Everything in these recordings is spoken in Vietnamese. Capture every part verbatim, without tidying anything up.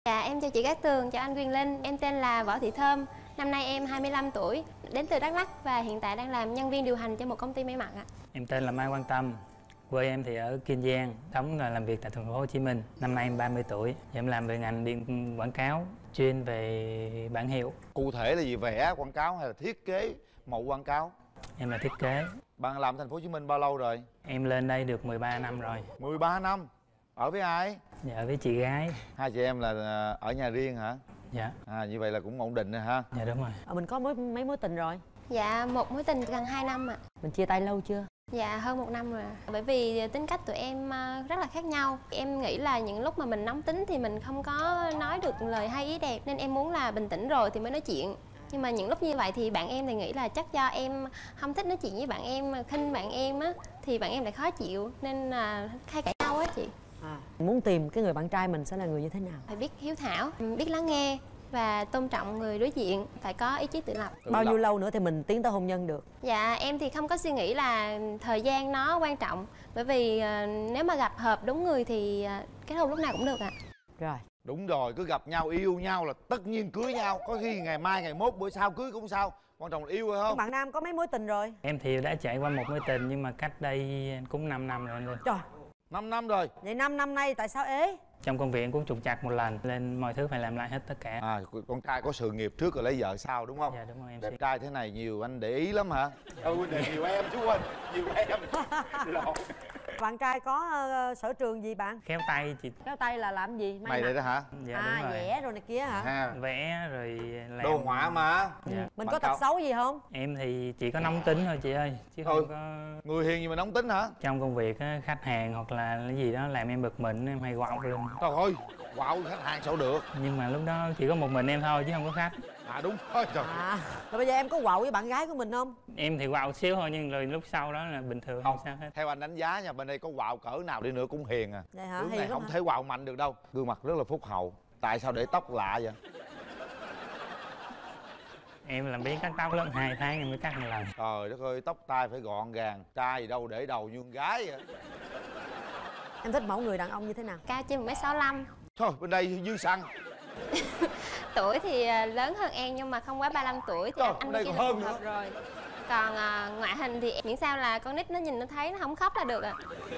Dạ em chào chị Cát Tường, chào anh Quyền Linh. Em tên là Võ Thị Thơm. Năm nay em hai mươi lăm tuổi, đến từ Đắk Lắk và hiện tại đang làm nhân viên điều hành cho một công ty may mặc ạ. Em tên là Mai Quang Tâm. Quê em thì ở Kiên Giang, sống và làm việc tại thành phố Hồ Chí Minh. Năm nay em ba mươi tuổi. Em làm về ngành điện quảng cáo, chuyên về bản hiệu. Cụ thể là gì, vẽ quảng cáo hay là thiết kế mẫu quảng cáo? Em là thiết kế. Bạn làm thành phố Hồ Chí Minh bao lâu rồi? Em lên đây được mười ba năm rồi. mười ba năm. Ở với ai? Dạ ở với chị gái. Hai chị em là ở nhà riêng hả? Dạ. À như vậy là cũng ổn định rồi ha. Dạ đúng rồi. À, mình có mối, mấy mối tình rồi? Dạ một mối tình gần hai năm ạ. Mình chia tay lâu chưa? Dạ hơn một năm rồi. Bởi vì tính cách tụi em rất là khác nhau. Em nghĩ là những lúc mà mình nóng tính thì mình không có nói được lời hay ý đẹp, nên em muốn là bình tĩnh rồi thì mới nói chuyện. Nhưng mà những lúc như vậy thì bạn em thì nghĩ là chắc do em không thích nói chuyện với bạn em, khinh bạn em á, thì bạn em lại khó chịu nên là hay cãi nhau á chị. À, muốn tìm cái người bạn trai mình sẽ là người như thế nào? Phải biết hiếu thảo, biết lắng nghe và tôn trọng người đối diện, phải có ý chí tự lập. Tự Bao lập. nhiêu lâu nữa thì mình tiến tới hôn nhân được? Dạ em thì không có suy nghĩ là thời gian nó quan trọng. Bởi vì uh, nếu mà gặp hợp đúng người thì uh, kết hôn lúc nào cũng được ạ. Rồi. Đúng rồi, cứ gặp nhau yêu nhau là tất nhiên cưới nhau. Có khi ngày mai ngày mốt bữa sau cưới cũng sao. Quan trọng là yêu hay không? Bạn nam có mấy mối tình rồi? Em thì đã trải qua một mối tình nhưng mà cách đây cũng năm năm rồi anh Linh. Trời, năm năm rồi. vậy năm năm nay tại sao ế? Trong công việc em cũng trục trặc một lần, nên mọi thứ phải làm lại hết tất cả. À con trai có sự nghiệp trước rồi lấy vợ sau đúng không? Dạ đúng rồi em. Đẹp trai thế này nhiều anh để ý lắm hả? Ừ để nhiều em chú ơi, nhiều em. Lộn. Bạn trai có uh, sở trường gì bạn? Khéo tay chị. Khéo tay là làm gì? May Mày mặc? đây đó hả? Dạ À đúng rồi. vẽ rồi này kia hả? Ha. Vẽ rồi làm Đồ họa mà. Dạ. Mình Bạn có tật cao. xấu gì không? Em thì chỉ có nóng tính thôi chị ơi, chứ không Ừ. có. Người hiền gì mà nóng tính hả? Trong công việc á, khách hàng hoặc là cái gì đó làm em bực mình, em hay quạo lên. Trời ơi, wow, khách hàng sao được. Nhưng mà lúc đó chỉ có một mình em thôi chứ không có khách. À đúng rồi, trời. À, rồi bây giờ em có quạo với bạn gái của mình không? Em thì quạo xíu thôi nhưng rồi lúc sau đó là bình thường, không sao hết. Theo anh đánh giá nha, bên đây có quạo cỡ nào đi nữa cũng hiền à. Vậy hả? Hướng Hiền này lắm không hả? thể quạo mạnh được đâu. Gương mặt rất là phúc hậu. Tại sao để tóc lạ vậy? Em làm biến cắt tóc lắm, hai tháng em mới cắt một lần. Trời đất ơi, tóc tai phải gọn gàng. Trai gì đâu để đầu như con gái vậy. Em thích mẫu người đàn ông như thế nào? Cao trên một mét sáu lăm. Thôi bên đây dư xăng. Tuổi thì uh, lớn hơn em nhưng mà không quá ba mươi lăm tuổi thì Trời, anh đây chỉ còn là hơn phù hợp nữa. rồi. Còn uh, ngoại hình thì miễn sao là con nít nó nhìn nó thấy nó không khóc là được ạ.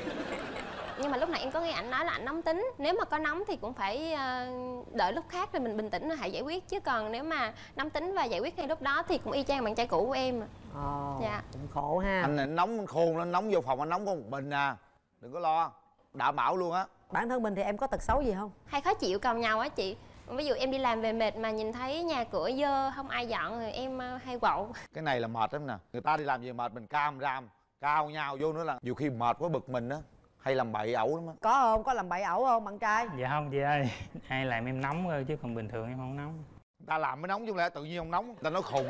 Nhưng mà lúc nãy em có nghe anh nói là anh nóng tính. Nếu mà có nóng thì cũng phải uh, đợi lúc khác rồi mình bình tĩnh rồi hãy giải quyết. Chứ còn nếu mà nóng tính và giải quyết ngay lúc đó thì cũng y chang bạn trai cũ của em. Ồ, Dạ. cũng khổ ha. Anh này nóng khôn lắm, nóng vô phòng anh nóng có một mình à. Đừng có lo. Đảm bảo luôn á. Bản thân mình thì em có tật xấu gì không? Hay khó chịu càu nhau á chị. Ví dụ em đi làm về mệt mà nhìn thấy nhà cửa dơ không ai dọn rồi em uh, hay quậy. Cái này là mệt lắm nè. Người ta đi làm về mệt mình cam ram, cao nhau vô nữa là nhiều khi mệt quá bực mình á. Hay làm bậy ẩu lắm á. Có không? Có làm bậy ẩu không bạn trai? Dạ không chị ơi, ai làm em nóng thôi chứ còn bình thường em không nóng. Người ta làm mới nóng chứ không lẽ tự nhiên không nóng. Người ta nói khùng.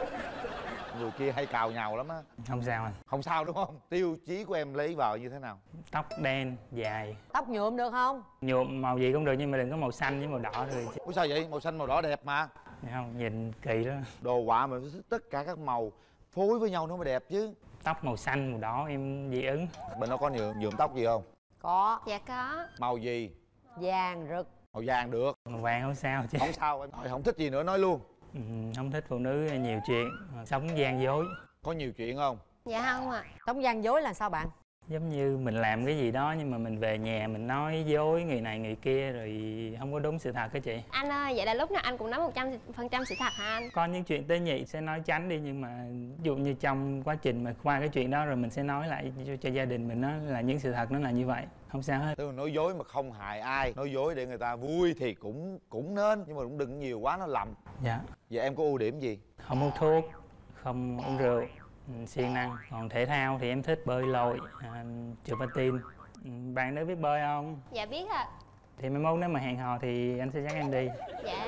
Người kia hay cào nhau lắm á. Không sao anh. Không sao đúng không? Tiêu chí của em lấy vợ như thế nào? Tóc đen, dài. Tóc nhuộm được không? Nhuộm màu gì cũng được nhưng mà đừng có màu xanh với màu đỏ thôi. Ủa sao vậy? Màu xanh màu đỏ đẹp mà. Dạ không, nhìn kỳ đó. Đồ họa mà tất cả các màu phối với nhau nó mới đẹp chứ. Tóc màu xanh, màu đỏ em dị ứng. Bên đó có nhuộm, nhuộm tóc gì không? Có. Dạ có. Màu gì? Vàng rực. Màu vàng được. Màu vàng không sao chứ. Không sao em hỏi không thích gì nữa nói luôn. Ừ, không thích phụ nữ nhiều chuyện, sống gian dối. Có nhiều chuyện không? Dạ không ạ. Sống gian dối là sao bạn? Giống như mình làm cái gì đó nhưng mà mình về nhà mình nói dối người này người kia rồi không có đúng sự thật đó chị. Anh ơi, vậy là lúc nào anh cũng nói một trăm phần trăm sự thật hả anh? Có những chuyện tế nhị sẽ nói tránh đi nhưng mà ví dụ như trong quá trình mà qua cái chuyện đó rồi mình sẽ nói lại cho, cho gia đình mình, nó là những sự thật nó là như vậy, không sao hết. Tức là nói dối mà không hại ai, nói dối để người ta vui thì cũng cũng nên nhưng mà cũng đừng nhiều quá nó lầm. Dạ. Vậy em có ưu điểm gì? Không hút thuốc, không uống rượu, siêng năng. Còn thể thao thì em thích bơi lội, à, trượt patin. Bạn nữ biết bơi không? Dạ biết ạ. Thì mai mốt nếu mà hẹn hò thì anh sẽ dắt em đi. Dạ.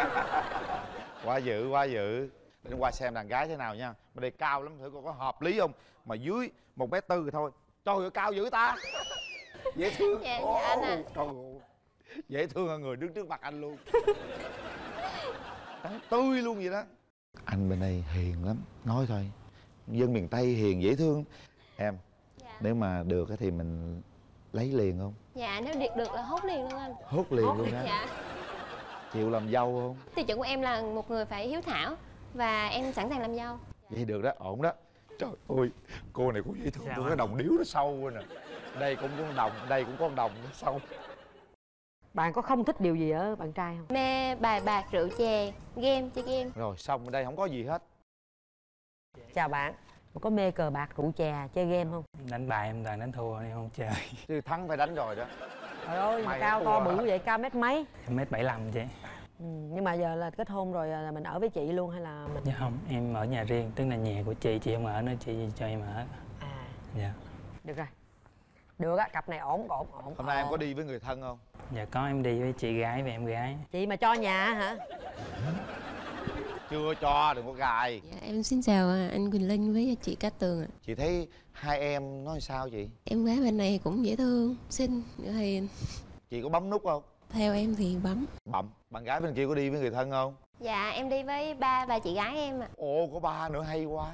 Quá dữ, quá dữ. Để qua xem đàn gái thế nào nha. Bên đây cao lắm, thử coi có hợp lý không. Mà dưới một mét tư thôi. Trời ơi cao dữ ta. Dễ thương. Dạ, dạ anh ạ. Trời ơi. Dễ thương hơn người đứng trước mặt anh luôn. Trắng tươi luôn vậy đó. Anh bên đây hiền lắm, nói thôi. Dân miền Tây hiền dễ thương. Em, Dạ. nếu mà được thì mình lấy liền không? Dạ nếu được được là hốt liền luôn anh. Hút liền luôn á. Dạ. chịu làm dâu không? Tiêu chuẩn của em là một người phải hiếu thảo và em sẵn sàng làm dâu. Vậy được đó, ổn đó. Trời ơi, cô này cũng dễ thương. Tôi cái đồng điếu nó sâu rồi nè. Đây cũng có con đồng, đây cũng có con đồng nó sâu. Bạn có không thích điều gì ở bạn trai không? Mê bài bạc, rượu chè, game, chơi game. Rồi xong ở đây không có gì hết. Chào bạn. Có mê cờ bạc, rượu chè, chơi game không? Đánh bài em toàn đánh thua nên không chơi. Chứ thắng phải đánh rồi đó. Trời ơi, Mày cao thua to hả? bự vậy, cao mét mấy? Em mét bảy lăm chị. Ừ, nhưng mà giờ là kết hôn rồi là mình ở với chị luôn hay là mình... Dạ không, em ở nhà riêng, tức là nhà của chị, chị không ở nữa, chị cho em ở. À, Dạ. được rồi. Được á, cặp này ổn, ổn, ổn. Hôm nay em ổn. có đi với người thân không? Dạ có, em đi với chị gái và em gái. Chị mà cho nhà hả? Chưa cho, đừng có gài. Dạ, em xin chào anh Quỳnh Linh với chị Cát Tường ạ. Chị thấy hai em nói sao chị? Em gái bên này cũng dễ thương, xinh, hiền. Chị có bấm nút không? Theo em thì bấm. Bấm. Bạn gái bên kia có đi với người thân không? Dạ em đi với ba và chị gái em ạ. Ồ, có ba nữa, hay quá.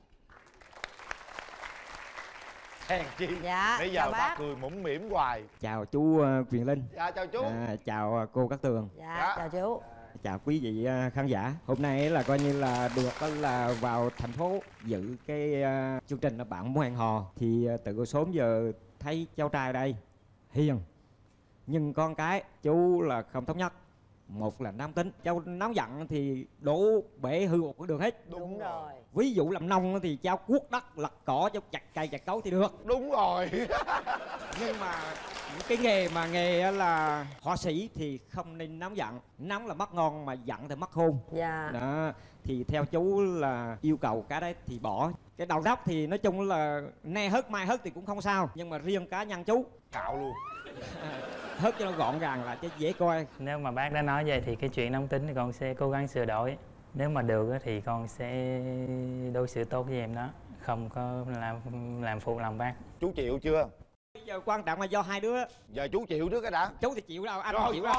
Hèn chi. Dạ, Nãy giờ chào bác bác. cười mũm mỉm hoài. Chào chú ờ, Quyền Linh. Dạ chào chú. À, chào ờ, cô Cát Tường. Dạ, Dạ. chào chú. Chào quý vị ờ, khán giả. Hôm nay là coi như là được đó là vào thành phố dự cái ờ, chương trình là Bạn Muốn Hẹn Hò. Thì ờ, từ sớm giờ thấy cháu trai đây hiền, nhưng con cái chú là không thống nhất. Một là nam tính, cháu nóng giận thì đổ bể hư một cái đường hết. Đúng rồi. Ví dụ làm nông thì cháu cuốc đất lặt cỏ, cháu chặt cây chặt cối thì được. Đúng rồi. Nhưng mà những cái nghề mà nghề là họa sĩ thì không nên nóng giận. Nóng là mất ngon mà giận thì mất khôn. Dạ. Đó, thì theo chú là yêu cầu cái đấy thì bỏ. Cái đầu tóc thì nói chung là nay hớt mai hớt thì cũng không sao. Nhưng mà riêng cá nhân chú Cạo luôn. hớt cho nó gọn gàng là chứ dễ coi. Nếu mà bác đã nói vậy thì cái chuyện nóng tính thì con sẽ cố gắng sửa đổi. Nếu mà được á thì con sẽ đối xử tốt với em đó, không có làm làm phụ lòng bác. Chú chịu chưa? Bây giờ quan trọng là do hai đứa. Giờ chú chịu trước cái đã. Chú thì chịu đâu, anh Rồi, không chịu đâu.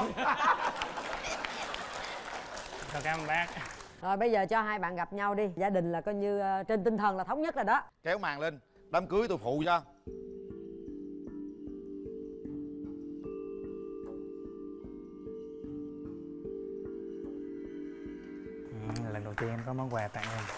Thôi cảm ơn bác. Rồi bây giờ cho hai bạn gặp nhau đi. Gia đình là coi như ờ, trên tinh thần là thống nhất rồi đó. Kéo màn lên. Đám cưới tôi phụ cho. Ừ, lần đầu tiên em có món quà tặng em.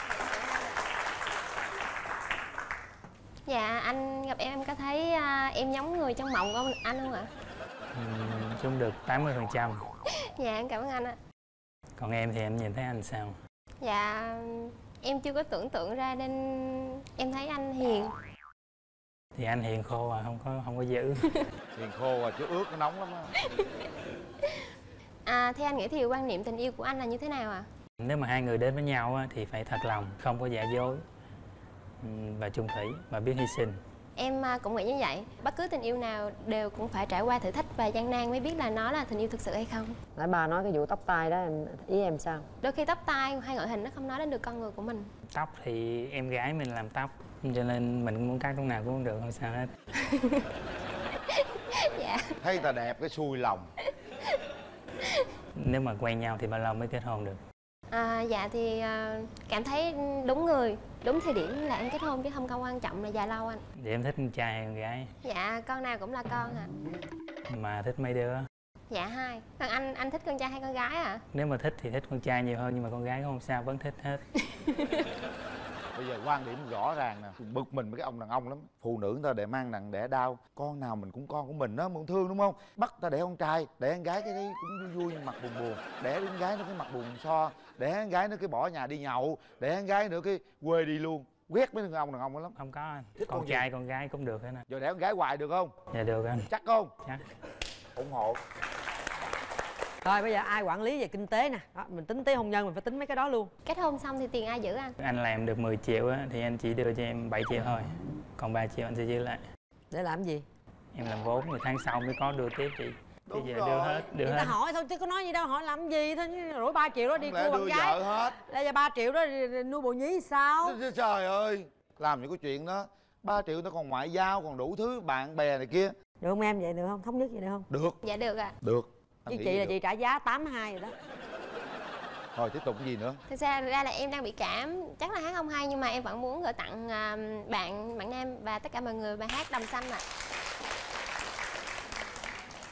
Dạ anh gặp em em có thấy à, em giống người trong mộng của anh không ạ? Ừ, chung được tám mươi phần trăm. Dạ em cảm ơn anh ạ. Còn em thì em nhìn thấy anh sao? Dạ em chưa có tưởng tượng ra nên em thấy anh hiền. Thì anh hiền khô à, không có không có dữ. Hiền khô à, chứ ướt nó nóng lắm á. À, theo anh nghĩ thì quan niệm tình yêu của anh là như thế nào ạ? Nếu mà hai người đến với nhau á, thì phải thật lòng, không có giả dối, ừ, và chung thủy và biết hy sinh. Em à, cũng nghĩ như vậy. Bất cứ tình yêu nào đều cũng phải trải qua thử thách và gian nan mới biết là nó là tình yêu thực sự hay không. Nãy bà nói cái vụ tóc tai đó, em, ý em sao? Đôi khi tóc tai hay ngoại hình nó không nói đến được con người của mình. Tóc thì em gái mình làm tóc, cho nên mình muốn cắt lúc nào cũng được, không sao hết. Dạ. Thấy ta đẹp cái xui lòng. Nếu mà quen nhau thì bao lâu mới kết hôn được? À, dạ thì à, cảm thấy đúng người, đúng thời điểm là em kết hôn chứ không còn quan trọng là dài lâu anh. Vậy em thích con trai hay con gái? Dạ con nào cũng là con ạ. Mà thích mấy đứa? Dạ hai. Còn anh anh thích con trai hay con gái ạ? Nếu mà thích thì thích con trai nhiều hơn, nhưng mà con gái không sao, vẫn thích hết. Bây giờ quan điểm rõ ràng nè. Bực mình với cái ông đàn ông lắm. Phụ nữ người ta để mang nặng đẻ đau. Con nào mình cũng con của mình đó, muốn thương đúng không? Bắt ta đẻ con trai, đẻ con gái cái đấy cũng vui vui mặt buồn buồn. Đẻ con gái nó cái mặt buồn so. Đẻ con gái nó cái bỏ nhà đi nhậu. Đẻ con gái nữa cái quê đi luôn. Ghét mấy người ông đàn ông đó lắm. Không có anh. Thích Con con gì? trai con gái cũng được hết anh. Giờ đẻ con gái hoài được không? Dạ được anh. Chắc không? Chắc. ủng hộ. Rồi bây giờ ai quản lý về kinh tế nè đó, mình tính tới hôn nhân mình phải tính mấy cái đó luôn. Kết hôn xong thì tiền ai giữ anh? Anh làm được mười triệu á thì anh chỉ đưa cho em bảy triệu thôi, còn ba triệu anh sẽ giữ lại. Để làm gì? Em làm vốn rồi tháng sau mới có đưa tiếp chị. Bây Đúng giờ rồi. đưa hết, đưa Người hết. ta hỏi thôi chứ có nói gì đâu, hỏi làm gì thôi, rủi ba triệu đó đi Không lẽ cua bạn đưa gái. vợ hết. Đây giờ ba triệu đó nuôi bồ nhí sao? Trời ơi, làm những cái chuyện đó ba triệu nó còn ngoại giao, còn đủ thứ bạn bè này kia. Được không em, vậy được không? Thống nhất vậy được không? Được. Dạ được ạ. Được. Với Anh chị nghĩ là được. chị trả giá tám hai rồi đó. Thôi tiếp tục cái gì nữa? Thực ra ra là em đang bị cảm, chắc là hát không hay nhưng mà em vẫn muốn gửi tặng à, bạn bạn nam và tất cả mọi người bài hát Đầm Xanh ạ.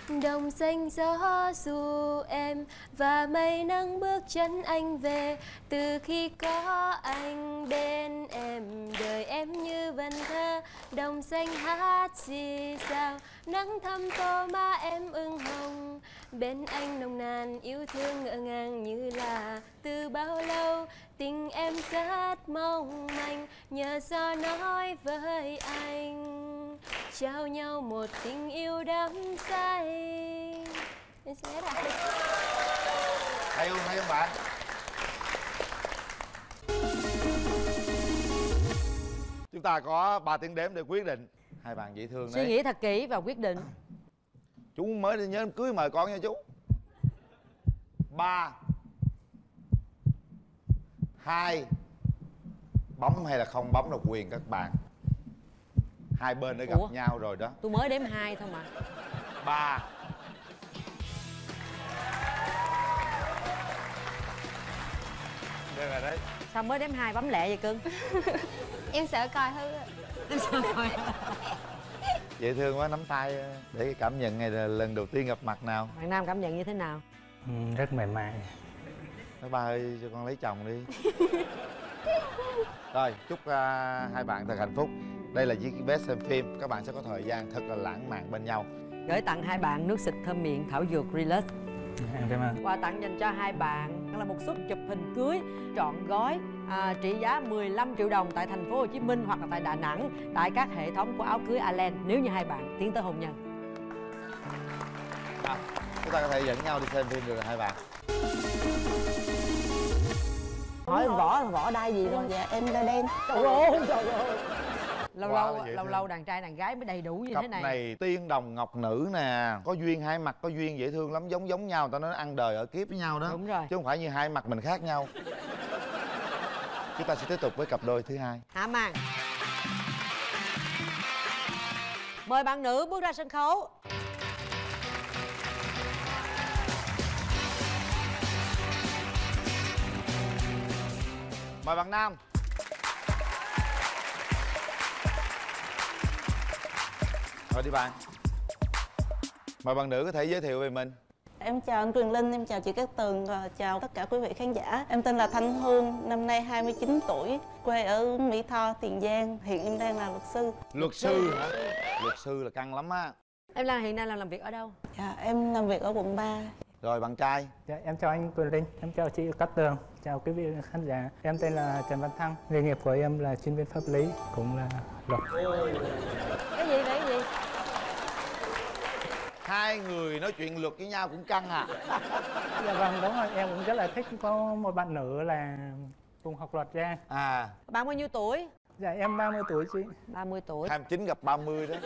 Đồng xanh gió dù em và mây nắng bước chân anh về. Từ khi có anh bên em, đời em như vần thơ. Đồng xanh hát gì sao, nắng thăm tô má em ửng hồng. Bên anh nồng nàn yêu thương ngỡ ngàng như là từ bao lâu. Tình em rất mong manh, nhờ gió nói với anh, trao nhau một tình yêu đắm say. Em sẽ hát lại. Hay không, hay không bạn? Chúng ta có ba tiếng đếm để quyết định. Hai bạn dễ thương đấy. Suy nghĩ thật kỹ và quyết định. Chú mới đi nhớ cưới mời con nha chú. Ba, hai, bấm hay là không bấm là quyền các bạn. Hai bên đã gặp Ủa? nhau rồi đó. Tôi mới đếm hai thôi mà. Ba, đây là đấy. Sao mới đếm hai bấm lẹ vậy cưng? Em sợ coi hư. Em sao rồi? Dễ thương quá, nắm tay để cái cảm nhận này là lần đầu tiên gặp mặt nào. Bạn Nam cảm nhận như thế nào? Ừ, rất mềm mại. Nói ba ơi cho con lấy chồng đi. Rồi chúc uh, hai bạn thật hạnh phúc. Đây là chiếc vé xem phim, các bạn sẽ có thời gian thật là lãng mạn bên nhau. Gửi tặng hai bạn nước xịt thơm miệng thảo dược Relax. Em cảm ơn. Quà tặng dành cho hai bạn là một suất chụp hình cưới trọn gói à, trị giá mười lăm triệu đồng tại thành phố Hồ Chí Minh hoặc là tại Đà Nẵng, tại các hệ thống của áo cưới Alen nếu như hai bạn tiến tới hôn nhân. À, chúng ta có thể dẫn nhau đi xem phim được rồi hai bạn. Hỏi võ là võ đai gì thôi? Dạ em đai đen. Trời ơi, trời ơi. Lâu Quá lâu là dễ lâu thương. lâu đàn trai đàn gái mới đầy đủ như Cặp thế này. này tiên đồng ngọc nữ nè, có duyên, hai mặt có duyên, dễ thương lắm, giống giống nhau, người ta nói ăn đời ở kiếp với nhau đó. Đúng rồi. Chứ không phải như hai mặt mình khác nhau. Chúng ta sẽ tiếp tục với cặp đôi thứ hai. Hạ màn. Mời bạn nữ bước ra sân khấu. Mời bạn nam. Rồi đi bạn. Mời bạn nữ có thể giới thiệu về mình. Em chào anh Quyền Linh, em chào chị Cát Tường và chào tất cả quý vị khán giả. Em tên là Thanh Hương, năm nay hai mươi chín tuổi, quê ở Mỹ Tho, Tiền Giang. Hiện em đang là luật sư. Luật sư hả? Luật sư là căng lắm á. Em đang hiện nay làm làm việc ở đâu? Dạ, em làm việc ở quận ba. Rồi bạn trai. Dạ, em chào anh Quyền Linh, em chào chị Cát Tường, chào quý vị khán giả. Em tên là Trần Văn Thăng, nghề nghiệp của em là chuyên viên pháp lý, cũng là luật. Cái gì vậy, cái gì? Hai người nói chuyện luật với nhau cũng căng à? Dạ vâng, đúng rồi, em cũng rất là thích có một bạn nữ là cùng học luật ra. À, Bạn bao nhiêu tuổi? Dạ em ba mươi tuổi chị. ba mươi tuổi. hai mươi chín gặp ba mươi đó.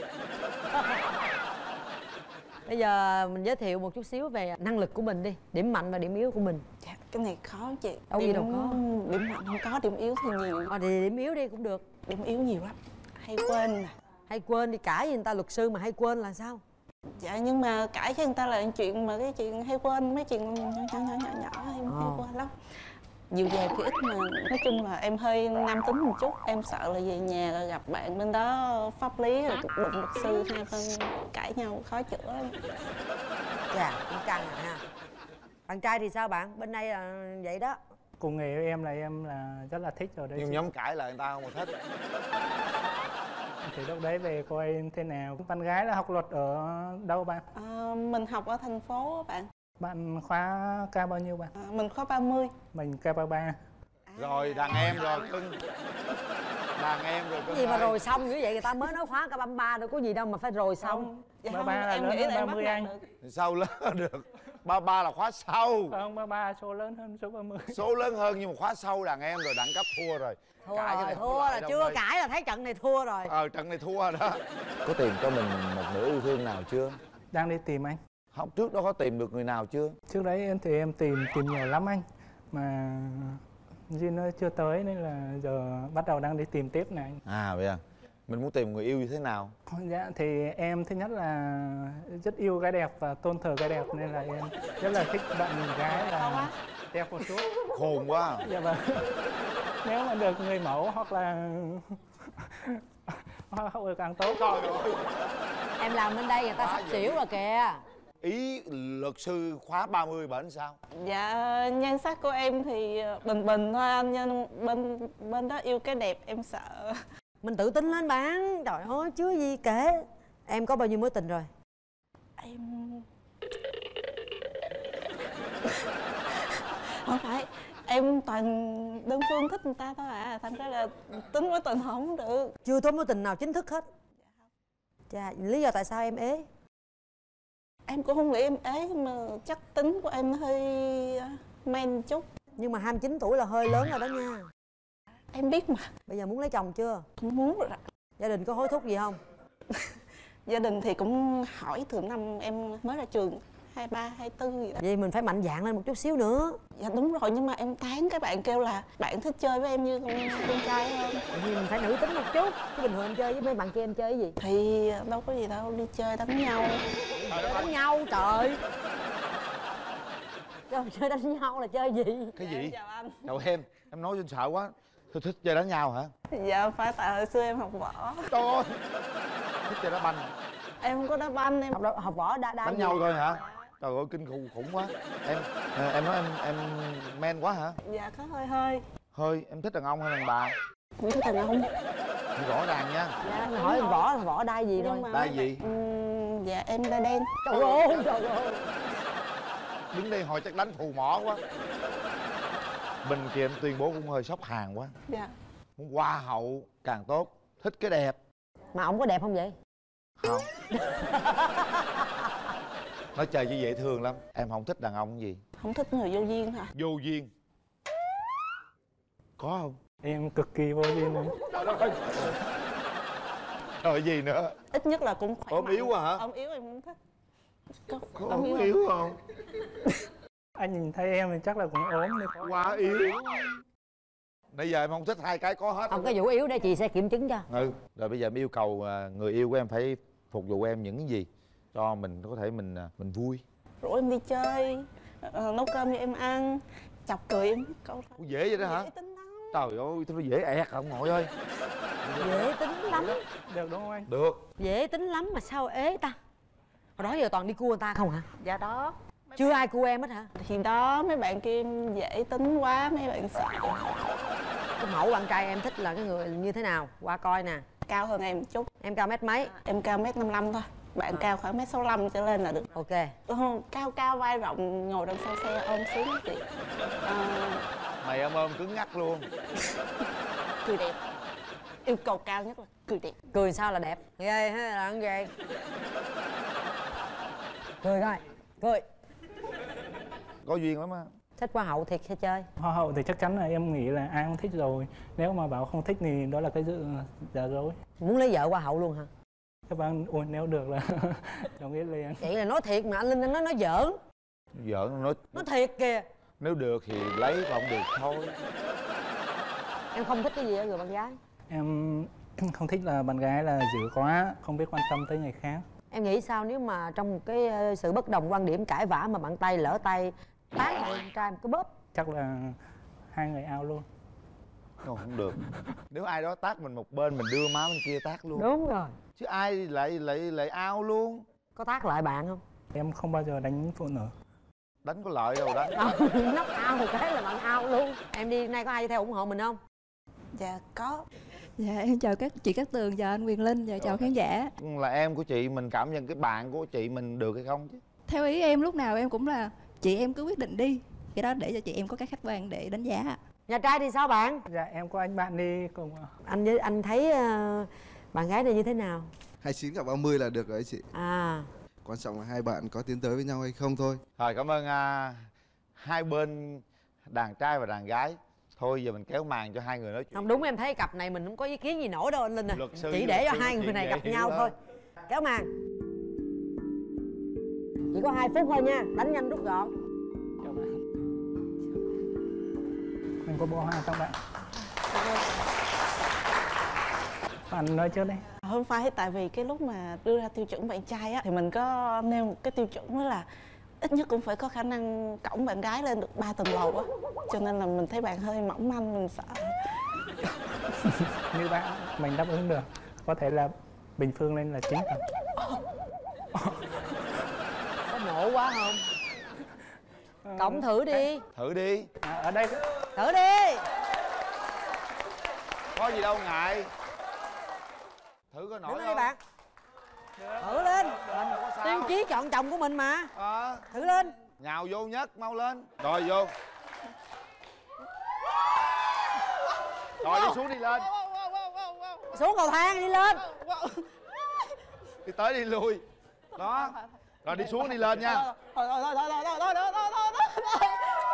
Bây giờ mình giới thiệu một chút xíu về năng lực của mình đi, điểm mạnh và điểm yếu của mình. Dạ, cái này khó chị. Đâu gì đâu khó. Điểm mạnh không có, điểm yếu thì nhiều. Ờ, thì điểm yếu đi cũng được. Điểm yếu nhiều lắm. Hay quên nè. Hay quên đi, cãi với người ta luật sư mà hay quên là sao? Dạ, nhưng mà cãi với người ta là chuyện mà cái chuyện hay quên, mấy chuyện nhỏ nhỏ nhỏ nhỏ, nhỏ em hay Ờ. quên lắm. Dịu dàng thì ít mà nói chung là em hơi nam tính một chút. Em sợ là về nhà là gặp bạn bên đó pháp lý rồi đụng luật sư, hai bên cãi nhau khó chữa lắm. Dạ, cũng căng rồi ha. Bạn trai thì sao bạn? Bên đây là vậy đó. Cùng nghề với em là em là rất là thích rồi đấy Nhưng chị. nhóm cãi là người ta không có thích. Thì lúc đấy về coi thế nào. Bạn gái là học luật ở đâu bạn? À, mình học ở thành phố á bạn. Bạn khóa ca bao nhiêu bạn? À, mình khóa ba mươi. Mình ca ba ba. Rồi đàn em rồi cưng. Đàn em rồi cưng. Cái gì mà ơi. rồi xong như vậy, người ta mới nói khóa cả ba mươi ba đâu có gì đâu mà phải rồi xong. Không, dạ Ba không, ba là em lớn nghĩ hơn là em ba bắt mươi đạt anh. được. Sao lớn được? Ba ba là khóa sau. Không, ba ba số lớn hơn số ba mươi. Số lớn hơn nhưng mà khóa sau đàn em rồi, đẳng cấp thua rồi. Thua Cãi cái rồi, này không thua lại là đâu chưa ơi. cãi là thấy trận này thua rồi. Ờ, trận này thua rồi đó. Có tìm cho mình một nửa yêu thương nào chưa? Đang đi tìm anh. Không, trước đó có tìm được người nào chưa? Trước đấy em thì em tìm tìm nhiều lắm anh. Mà duyên nó chưa tới nên là giờ bắt đầu đang đi tìm tiếp này. À vậy à. Mình muốn tìm người yêu như thế nào? Dạ thì em thứ nhất là rất yêu gái đẹp và tôn thờ gái đẹp nên là em rất là thích bạn gái là đẹp một chút. Khôn quá. Dạ vâng. Nếu mà được người mẫu hoặc là hoặc là càng tốt. Trời ơi. Em làm bên đây người ta Quá sắp dữ. xỉu rồi kìa. ý luật sư khóa ba mươi bển sao? Dạ nhan sắc của em thì bình bình thôi anh, nhưng bên bên đó yêu cái đẹp em sợ. Mình tự tin lên bạn, trời ơi chứ gì kể. Em có bao nhiêu mối tình rồi? Em không phải, em toàn đơn phương thích người ta thôi à, thành ra là tính mối tình không được. Chưa có mối tình nào chính thức hết? Chà, lý do tại sao em ế? Em cũng không nghĩ em ế, mà chắc tính của em hơi men chút. Nhưng mà hai mươi chín tuổi là hơi lớn rồi đó nha. Em biết mà. Bây giờ muốn lấy chồng chưa? Cũng muốn rồi. Gia đình có hối thúc gì không? Gia đình thì cũng hỏi từ năm em mới ra trường hai ba, hai tư gì đó. Vậy mình phải mạnh dạn lên một chút xíu nữa. Dạ đúng rồi, nhưng mà em tán các bạn kêu là bạn thích chơi với em như con, con trai hơn. Thì mình phải nữ tính một chút. Chứ bình thường em chơi với mấy bạn kia em chơi cái gì? Thì đâu có gì đâu, đi chơi đánh nhau. Chơi đánh nhau trời. Chơi, chơi đánh nhau là chơi gì? Cái Dạ, gì? em chào anh. Chào em, em nói sợ quá. Tôi thích chơi đánh nhau hả? Dạ phải, tại hồi xưa em học võ. Trời ơi, thích chơi đá banh. Em không có đá banh, em Học, học võ đá đá Đánh gì? nhau thôi hả? Trời ơi, kinh khủng khủng quá. Em à, em nói em em men quá hả? Dạ có hơi hơi. Hơi, em thích đàn ông hay đàn bà? Em thích đàn ông. Rõ ràng nha. Dạ, Mình hỏi võ là võ đai gì rồi? nhưng mà Đai mấy gì? bạn- Ừm, dạ em đai đen. Trời ơi, trời ơi. Đứng đây hồi chắc đánh phù mỏ quá. Bên kia em tuyên bố cũng hơi sốc hàng quá. Dạ. Muốn hoa hậu càng tốt. Thích cái đẹp. Mà ổng có đẹp không vậy? Không. Nói chơi chứ dễ thương lắm. Em không thích đàn ông gì? Không thích người vô duyên hả? Vô duyên. Có không? Em cực kỳ vô duyên này. Trời đất ơi. Trời gì nữa? Ít nhất là cũng khỏe Ốm mạnh. yếu quá hả? Ốm yếu em không thích. Có, Có ốm ốm yếu yếu không? Anh nhìn thấy em thì chắc là cũng ốm đi. Quá yếu. Bây giờ em không thích hai cái có hết. Không, cái vụ yếu để chị sẽ kiểm chứng cho. Ừ. Rồi bây giờ em yêu cầu à, người yêu của em phải phục vụ em những cái gì cho mình có thể mình à, mình vui. Rủ em đi chơi, ờ, nấu cơm cho em ăn, chọc cười em câu Ủa, dễ vậy đó hả? dễ tính lắm. Trời ơi, tôi nói dễ ẹt ông nội ơi. Dễ tính lắm. Được đúng không anh? Được. Dễ tính lắm mà sao ế ta? Hồi đó giờ toàn đi cua người ta không hả? Dạ đó. Chưa ai cua em hết hả? Thì đó, mấy bạn kia em dễ tính quá, mấy bạn sợ. Cái mẫu bạn trai em thích là cái người như thế nào? Qua coi nè. Cao hơn em một chút. Em cao mét mấy? Em cao mét năm mươi lăm thôi. Bạn cao khoảng mét sáu mươi lăm trở lên là được. Ok. Ừ, cao cao vai rộng, ngồi đằng sau xe ôm xuống chị. À, Mày ôm ôm cứng ngắc luôn. cười đẹp. Yêu cầu cao nhất là cười đẹp. Cười sao là đẹp? Ghê hay là không ghê? Cười coi. Cười. Có duyên lắm á. Thích hoa hậu thiệt hay chơi? Hoa hậu thì chắc chắn là em nghĩ là ai cũng thích rồi. Nếu mà bảo không thích thì đó là cái sự giả dối. Muốn lấy vợ hoa hậu luôn hả? Các bạn ôi nếu được là đồng ý liền. Vậy là nói thiệt mà anh Linh anh nói nói giỡn. Giỡn nói Nói thiệt kìa. nếu được thì lấy, còn không được thôi. Em không thích cái gì ở người bạn gái? Em không thích là bạn gái là dữ quá, không biết quan tâm tới người khác. Em nghĩ sao nếu mà trong một cái ờ, sự bất đồng quan điểm cãi vã mà bạn tay lỡ tay tát bạn trai một cái bóp? Chắc là hai người ao luôn. Không, không được. Nếu ai đó tát mình một bên, mình đưa má bên kia tát luôn. Đúng rồi. Chứ ai lại lại lại ao luôn. Có tát lại bạn không? Em không bao giờ đánh phụ nữ. Đánh có lợi đâu đó. Nóc ao một cái là bạn ao luôn. Em đi nay có ai theo ủng hộ mình không? Dạ có. Dạ em chào các chị Cát Tường, chào anh Quyền Linh, và chào khán giả. Là em của chị, mình cảm nhận cái bạn của chị mình được hay không chứ. Theo ý em lúc nào em cũng là chị em cứ quyết định đi, cái đó để cho chị em có cái khách quan để đánh giá. Nhà trai thì sao bạn? Dạ em có anh bạn đi cùng. Anh với anh thấy uh, bạn gái này như thế nào? hai mươi chín gặp ba mươi là được rồi chị. À. Quan trọng là hai bạn có tiến tới với nhau hay không thôi. Rồi cảm ơn uh, hai bên đàn trai và đàn gái. Thôi giờ mình kéo màn cho hai người nói chuyện. Không đúng, em thấy cặp này mình không có ý kiến gì nổi đâu anh Linh à. Luật sư, Chỉ để luật cho sư hai nói người này chuyện gặp dễ nhau hiểu thôi. đó. Kéo màn. Chỉ có hai phút thôi nha, đánh nhanh rút gọn. Mình có bó hoa không bạn? Bạn nói trước đi. Không phải, tại vì cái lúc mà đưa ra tiêu chuẩn bạn trai á thì mình có nêu một cái tiêu chuẩn đó là ít nhất cũng phải có khả năng cõng bạn gái lên được ba tầng lầu á, cho nên là mình thấy bạn hơi mỏng manh, mình sợ. Như bạn mình đáp ứng được, có thể là bình phương lên là chín tầng. Có khổ quá không? Cộng thử đi. Thử đi. À, ở đây Thử đi. Có gì đâu ngại. Thử coi nổi Đứng lên không? đi bạn. Thử lên. Mình tiêu chí chọn chồng của mình mà. À. Thử lên. Nhào vô nhất, mau lên. Rồi vô. Rồi đi xuống đi lên. Xuống cầu thang đi lên. Đi tới đi lui. Đó. Rồi đi xuống đi lên nha. Thôi thôi thôi thôi thôi thôi thôi thôi thôi.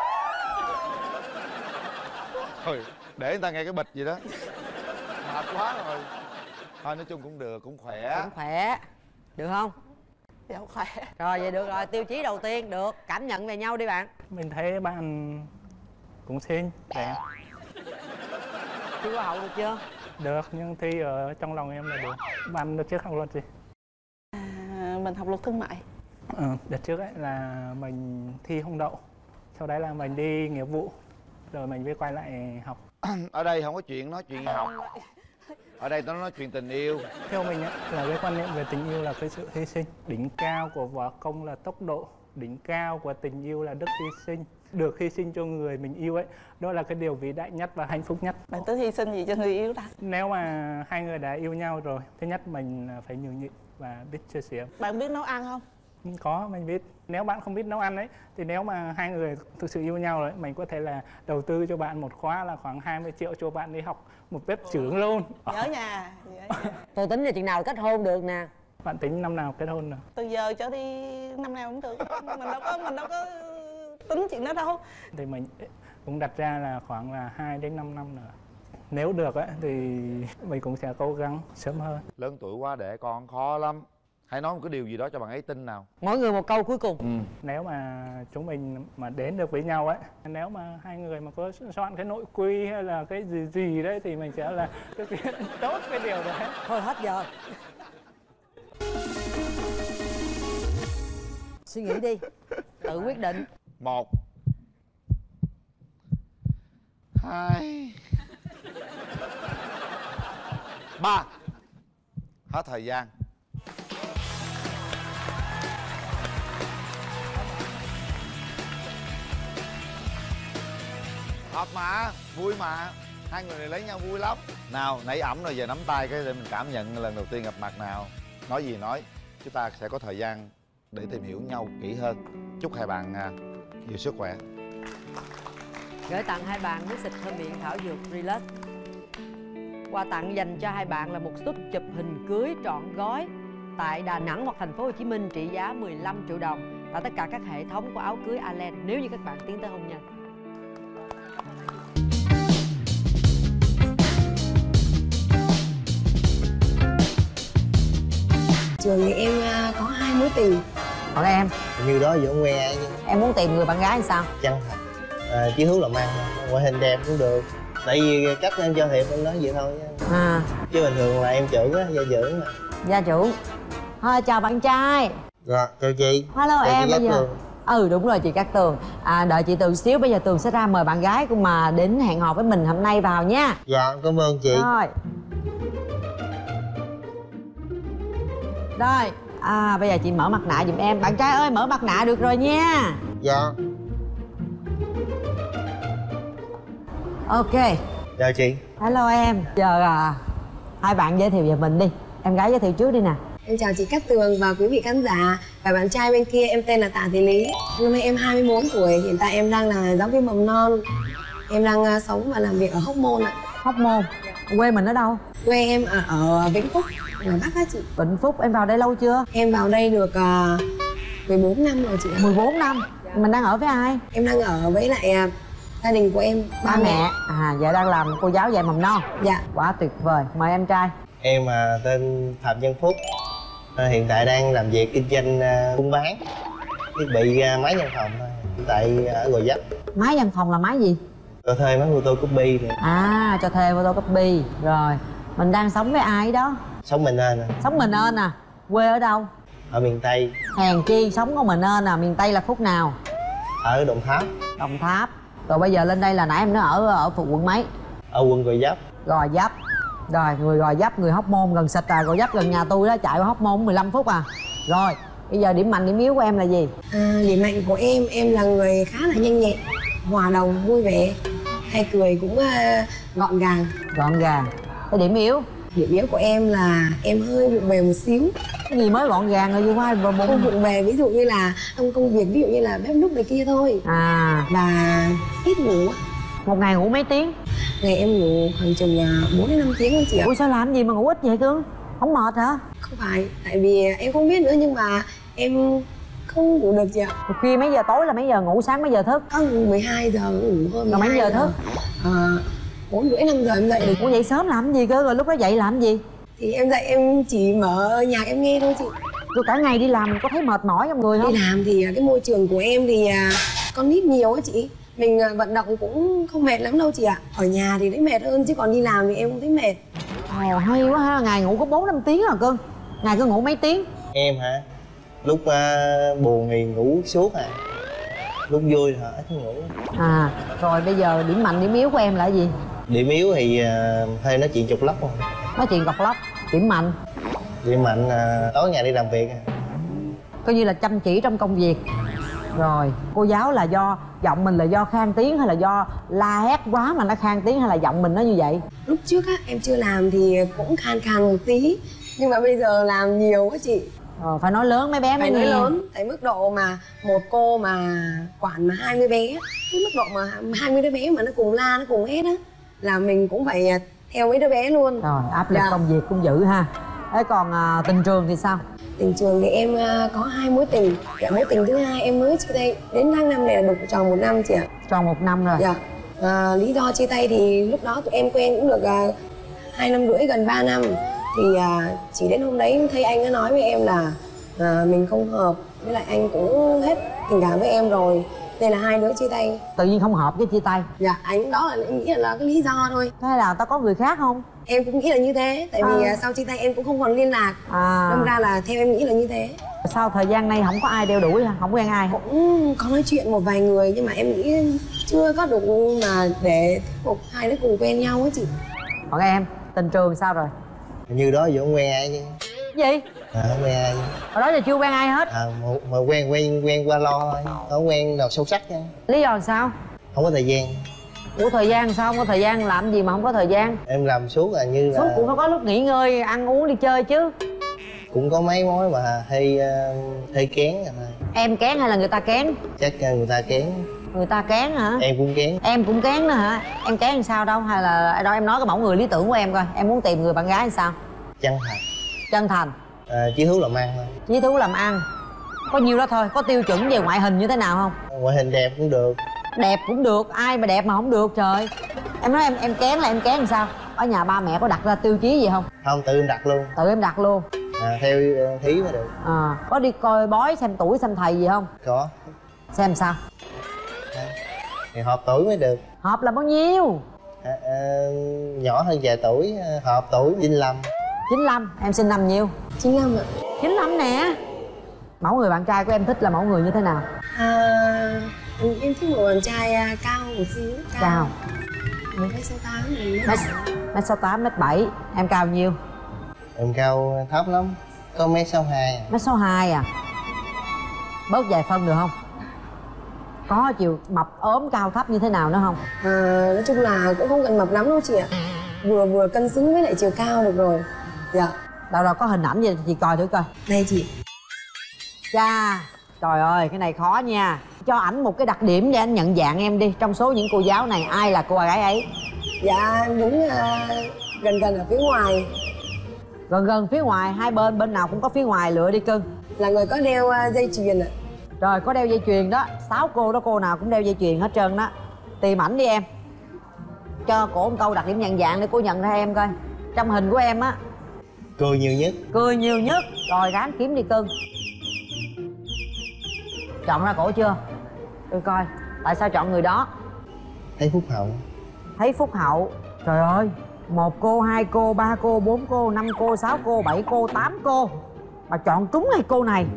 Thôi để người ta nghe cái bịch gì đó. Mệt quá rồi. Thôi nói chung cũng được, cũng khỏe. Cũng khỏe. Được không? Dạ khỏe. Rồi vậy được rồi, tiêu chí đầu tiên được. Cảm nhận về nhau đi bạn. mình thấy bạn cũng xinh, đẹp. Thi Hoa hậu được chưa? Được, nhưng thi ở trong lòng em là được. Bạn đợt trước học luật gì? À, mình học luật thương mại. Ừ, đợt trước ấy là mình thi không đậu. Sau đấy là mình đi nghiệp vụ. Rồi mình mới quay lại học. Ở đây không có chuyện nói chuyện học. Ở đây nó nói chuyện tình yêu. Theo mình ấy, là cái quan niệm về tình yêu là cái sự hy sinh. Đỉnh cao của võ công là tốc độ. Đỉnh cao của tình yêu là đức hy sinh. Được hy sinh cho người mình yêu ấy, đó là cái điều vĩ đại nhất và hạnh phúc nhất. Bạn tính hy sinh gì cho người yêu ta? Nếu mà hai người đã yêu nhau rồi, thứ nhất mình phải nhường nhịn và biết chia sẻ. Bạn biết nấu ăn không? Có, mình biết. Nếu bạn không biết nấu ăn ấy, thì nếu mà hai người thực sự yêu nhau rồi, mình có thể là đầu tư cho bạn một khóa là khoảng hai mươi triệu cho bạn đi học một bếp trưởng luôn. Nhớ nhà. Nhớ nhà. Tôi tính là chừng nào kết hôn được nè. Bạn tính năm nào kết hôn rồi? Từ giờ trở đi năm nào cũng được. Mình đâu có mình đâu có tính chuyện đó đâu. Thì mình cũng đặt ra là khoảng là hai đến năm năm nữa. Nếu được ấy, thì mình cũng sẽ cố gắng sớm hơn. Lớn tuổi quá đẻ con khó lắm. Hãy nói một cái điều gì đó cho bạn ấy tin nào. Mỗi người một câu cuối cùng. Ừ. Nếu mà chúng mình mà đến được với nhau ấy, nếu mà hai người mà có soạn cái nội quy hay là cái gì gì đấy thì mình sẽ là thực hiện tốt cái điều đấy. Thôi hết giờ. Suy nghĩ đi. Tự quyết định. Một, hai, ba. Hết thời gian. Hợp mà, vui mà. Hai người này lấy nhau vui lắm. Nào, nãy ẩm rồi, giờ nắm tay cái để mình cảm nhận lần đầu tiên gặp mặt nào. Nói gì nói, chúng ta sẽ có thời gian để tìm hiểu nhau kỹ hơn. Chúc hai bạn à, nhiều sức khỏe. Gửi tặng hai bạn nước xịt thơm miệng thảo dược Relax. Quà tặng dành cho hai bạn là một suất chụp hình cưới trọn gói tại Đà Nẵng hoặc thành phố Hồ Chí Minh trị giá mười lăm triệu đồng tại tất cả các hệ thống của áo cưới Allen nếu như các bạn tiến tới hôn nhân. Trường thì em có hai mối tình. Còn em? Như đó vẫn nghe nhưng Em muốn tìm người bạn gái sao? chân thật, à, chí hướng làm ăn, ngoại hình đẹp cũng được. Tại vì cách em cho thiệp em nói vậy thôi chứ. À. Chứ bình thường là em trưởng á, gia trưởng mà. Gia trưởng. Thôi chào bạn trai. Rồi, chào chị. Hello chào em chị bây giờ. Tường. Ừ đúng rồi chị Cát Tường. À, đợi chị Tường xíu, bây giờ Tường sẽ ra mời bạn gái của mà đến hẹn hò với mình hôm nay vào nha. Dạ, cảm ơn chị. Rồi. Rồi, à bây giờ chị mở mặt nạ giùm em. Bạn trai ơi, mở mặt nạ được rồi nha. Dạ. Ok. Chào chị. Hello em. Giờ à, hai bạn giới thiệu về mình đi. Em gái giới thiệu trước đi nè. Em chào chị Cát Tường và quý vị khán giả. Và bạn trai bên kia, em tên là Tạ Thị Lý. Năm nay em hai mươi bốn tuổi, hiện tại em đang là giáo viên mầm non. Em đang uh, sống và làm việc ở Hóc Môn ạ. Hóc Môn. Quê mình ở đâu? Quê em ở, ở Vĩnh Phúc, ngoài Bắc á chị. Vĩnh Phúc. Em vào đây lâu chưa? Em vào đây được uh, mười bốn năm rồi chị ạ. mười bốn năm. Dạ. Mình đang ở với ai? Em đang ở với lại uh, gia đình của em, ba, ba mẹ. mẹ À, vậy đang làm cô giáo dạy mầm non. Dạ. Quá tuyệt vời. Mời em trai. Em à, tên Phạm Văn Phúc, à, hiện tại đang làm việc kinh doanh à, buôn bán thiết bị à, máy văn phòng thôi, tại ở Gò Vấp. Máy văn phòng là máy gì? Cho thuê máy photocopy này. À, cho thuê photocopy. Rồi, mình đang sống với ai đó? Sống mình nên à. Sống mình nên à? Quê ở đâu? Ở miền Tây. Hèn chi sống của mình nên à. Miền Tây là khúc nào? Ở Đồng Tháp. Đồng Tháp. Rồi bây giờ lên đây là nãy em nói ở ở phụ quận mấy? Ở quận Gò Vấp. Gò Vấp. Rồi, người Gò Vấp, người Hóc Môn gần xịt à. Gò Vấp gần nhà tôi đó, chạy qua Hóc Môn mười lăm phút à. Rồi, Bây giờ điểm mạnh điểm yếu của em là gì? À, điểm mạnh của em, em là người khá là nhanh nhẹn, hòa đồng, vui vẻ, hay cười cũng uh, gọn gàng. Gọn gàng. Cái điểm yếu? Điểm yếu của em là em hơi vụng về một xíu. Cái gì mới gọn gàng rồi vui vai và không vụng về, ví dụ như là trong công việc, ví dụ như là bếp núc này kia thôi. À. Và ít ngủ. Một ngày ngủ mấy tiếng? Ngày em ngủ khoảng chừng bốn đến năm tiếng thôi chị ạ. Ủa sao làm gì mà ngủ ít vậy cưng? Không mệt hả? Không phải, tại vì em không biết nữa, nhưng mà em không ngủ được chị ạ. Khuya mấy giờ, tối là mấy giờ ngủ, sáng mấy giờ thức? Có mười hai giờ ngủ hơn. Rồi mấy giờ thức? À, bốn rưỡi năm giờ em dậy được. Ủa dậy sớm làm gì cơ, rồi lúc đó dậy làm gì? Thì em dậy em chỉ mở nhạc em nghe thôi chị. Rồi cả ngày đi làm có thấy mệt mỏi trong người không? Đi làm thì cái môi trường của em thì con nít nhiều á chị. Mình vận động cũng không mệt lắm đâu chị ạ. Ở nhà thì thấy mệt hơn, chứ còn đi làm thì em không thấy mệt. Ồ hay quá ha, ngày ngủ có bốn năm tiếng à cưng. Ngày cứ ngủ mấy tiếng? Em hả? Lúc uh, buồn thì ngủ suốt à. Lúc vui thì ít ngủ. À, rồi bây giờ điểm mạnh điểm yếu của em là gì? Điểm yếu thì uh, hơi nói chuyện chục lóc rồi. Nói chuyện cọc lóc. Điểm mạnh? Điểm mạnh uh, tối ngày đi làm việc. Coi như là chăm chỉ trong công việc. Rồi, cô giáo là do giọng mình là do khan tiếng hay là do la hét quá mà nó khan tiếng, hay là giọng mình nó như vậy? Lúc trước á, em chưa làm thì cũng khan khan một tí. Nhưng mà bây giờ làm nhiều quá chị. Ờ, phải nói lớn mấy bé mới phải nghe. Nói lớn, tại mức độ mà một cô mà quản mà hai mươi bé, cái mức độ mà hai mươi đứa bé mà nó cùng la, nó cùng hét á, là mình cũng phải theo mấy đứa bé luôn. Rồi, áp lực dạ. Công việc cũng dữ ha. Thế còn à, tình trường thì sao? Tình trường thì em uh, có hai mối tình. Dạ, mối tình thứ hai em mới chia tay đến tháng năm này là được tròn một năm chị ạ. Tròn một năm rồi. Dạ. À, lý do chia tay thì lúc đó tụi em quen cũng được uh, hai năm rưỡi, gần ba năm. Thì uh, chỉ đến hôm đấy thấy anh có nói với em là uh, mình không hợp, với lại anh cũng hết tình cảm với em rồi, nên là hai đứa chia tay. Tự nhiên không hợp với chia tay? Dạ, anh đó là em nghĩ là cái lý do thôi. Thế là tao có người khác không? Em cũng nghĩ là như thế, tại vì à. sau chia tay em cũng không còn liên lạc. À. Đâm ra là theo em nghĩ là như thế. Sau thời gian này không có ai đeo đuổi hả? Không quen ai? Cũng có nói chuyện một vài người, nhưng mà em nghĩ chưa có đủ mà để thuyết phục hai đứa cùng quen nhau á chị. Còn em, tình trường sao rồi? Như đó giờ không quen ai chứ. Gì? À, không quen ai. Hồi đó giờ chưa quen ai hết? À, mà, mà quen quen quen qua lo thôi, không quen nào sâu sắc nha. Lý do là sao? Không có thời gian. Ủa thời gian sao không có thời gian, làm gì mà không có thời gian? Em làm suốt là như là... Suốt cũng phải có lúc nghỉ ngơi, ăn uống, đi chơi chứ. Cũng có mấy mối mà hơi uh, hơi kén rồi thôi. Em kén hay là người ta kén? Chắc người ta kén. Người ta kén hả? Em cũng kén. Em cũng kén nữa hả? Em kén làm sao đâu, hay là đâu em nói cái mẫu người lý tưởng của em coi. Em muốn tìm người bạn gái làm sao? Chân thành. Chân thành. À, chí thú làm ăn thôi. Chí thú làm ăn. Có nhiêu đó thôi, có tiêu chuẩn về ngoại hình như thế nào không? Ngoại hình đẹp cũng được. Đẹp cũng được, ai mà đẹp mà không được trời. Em nói em em kén là em kén làm sao? Ở nhà ba mẹ có đặt ra tiêu chí gì không? Không, tự em đặt luôn. Tự em đặt luôn. À, theo uh, thí mới được. À, có đi coi bói xem tuổi xem thầy gì không? Có. Xem sao? À, thì hợp tuổi mới được. Hợp là bao nhiêu? À, à, nhỏ hơn vài tuổi, hợp tuổi chín mươi lăm. chín mươi lăm, em sinh năm nhiêu? chín mươi lăm ạ. chín mươi lăm nè. Mẫu người bạn trai của em thích là mẫu người như thế nào? À, em thích một bạn trai cao một xíu. Cao, cao. một mét sáu tám. Mét sáu tám, mét bảy. Em cao nhiêu? Em cao thấp lắm, có mét sáu hai. Mét sáu hai à? Bớt vài phân được không? Có chiều mập ốm cao thấp như thế nào nữa không? À, nói chung là cũng không cần mập lắm đâu chị ạ. Vừa vừa cân xứng với lại chiều cao được rồi. Dạ. Đâu đâu có hình ảnh gì chị coi thử coi. Đây chị. Chà, trời ơi cái này khó nha. Cho ảnh một cái đặc điểm để anh nhận dạng em đi. Trong số những cô giáo này ai là cô gái ấy? Dạ đúng uh, gần gần ở phía ngoài. Gần gần phía ngoài, hai bên bên nào cũng có phía ngoài, lựa đi cưng. Là người có đeo uh, dây chuyền ạ. Rồi có đeo dây chuyền đó, sáu cô đó cô nào cũng đeo dây chuyền hết trơn đó. Tìm ảnh đi em. Cho cổ một câu đặc điểm nhận dạng để cô nhận ra em coi. Trong hình của em á. Cười nhiều nhất. Cười nhiều nhất. Rồi ráng kiếm đi cưng. Chọn ra cổ chưa? Tôi coi. Tại sao chọn người đó? Thấy phúc hậu. Thấy phúc hậu. Trời ơi, một cô, hai cô, ba cô, bốn cô, năm cô, sáu cô, bảy cô, tám cô. Mà chọn trúng hai cô này.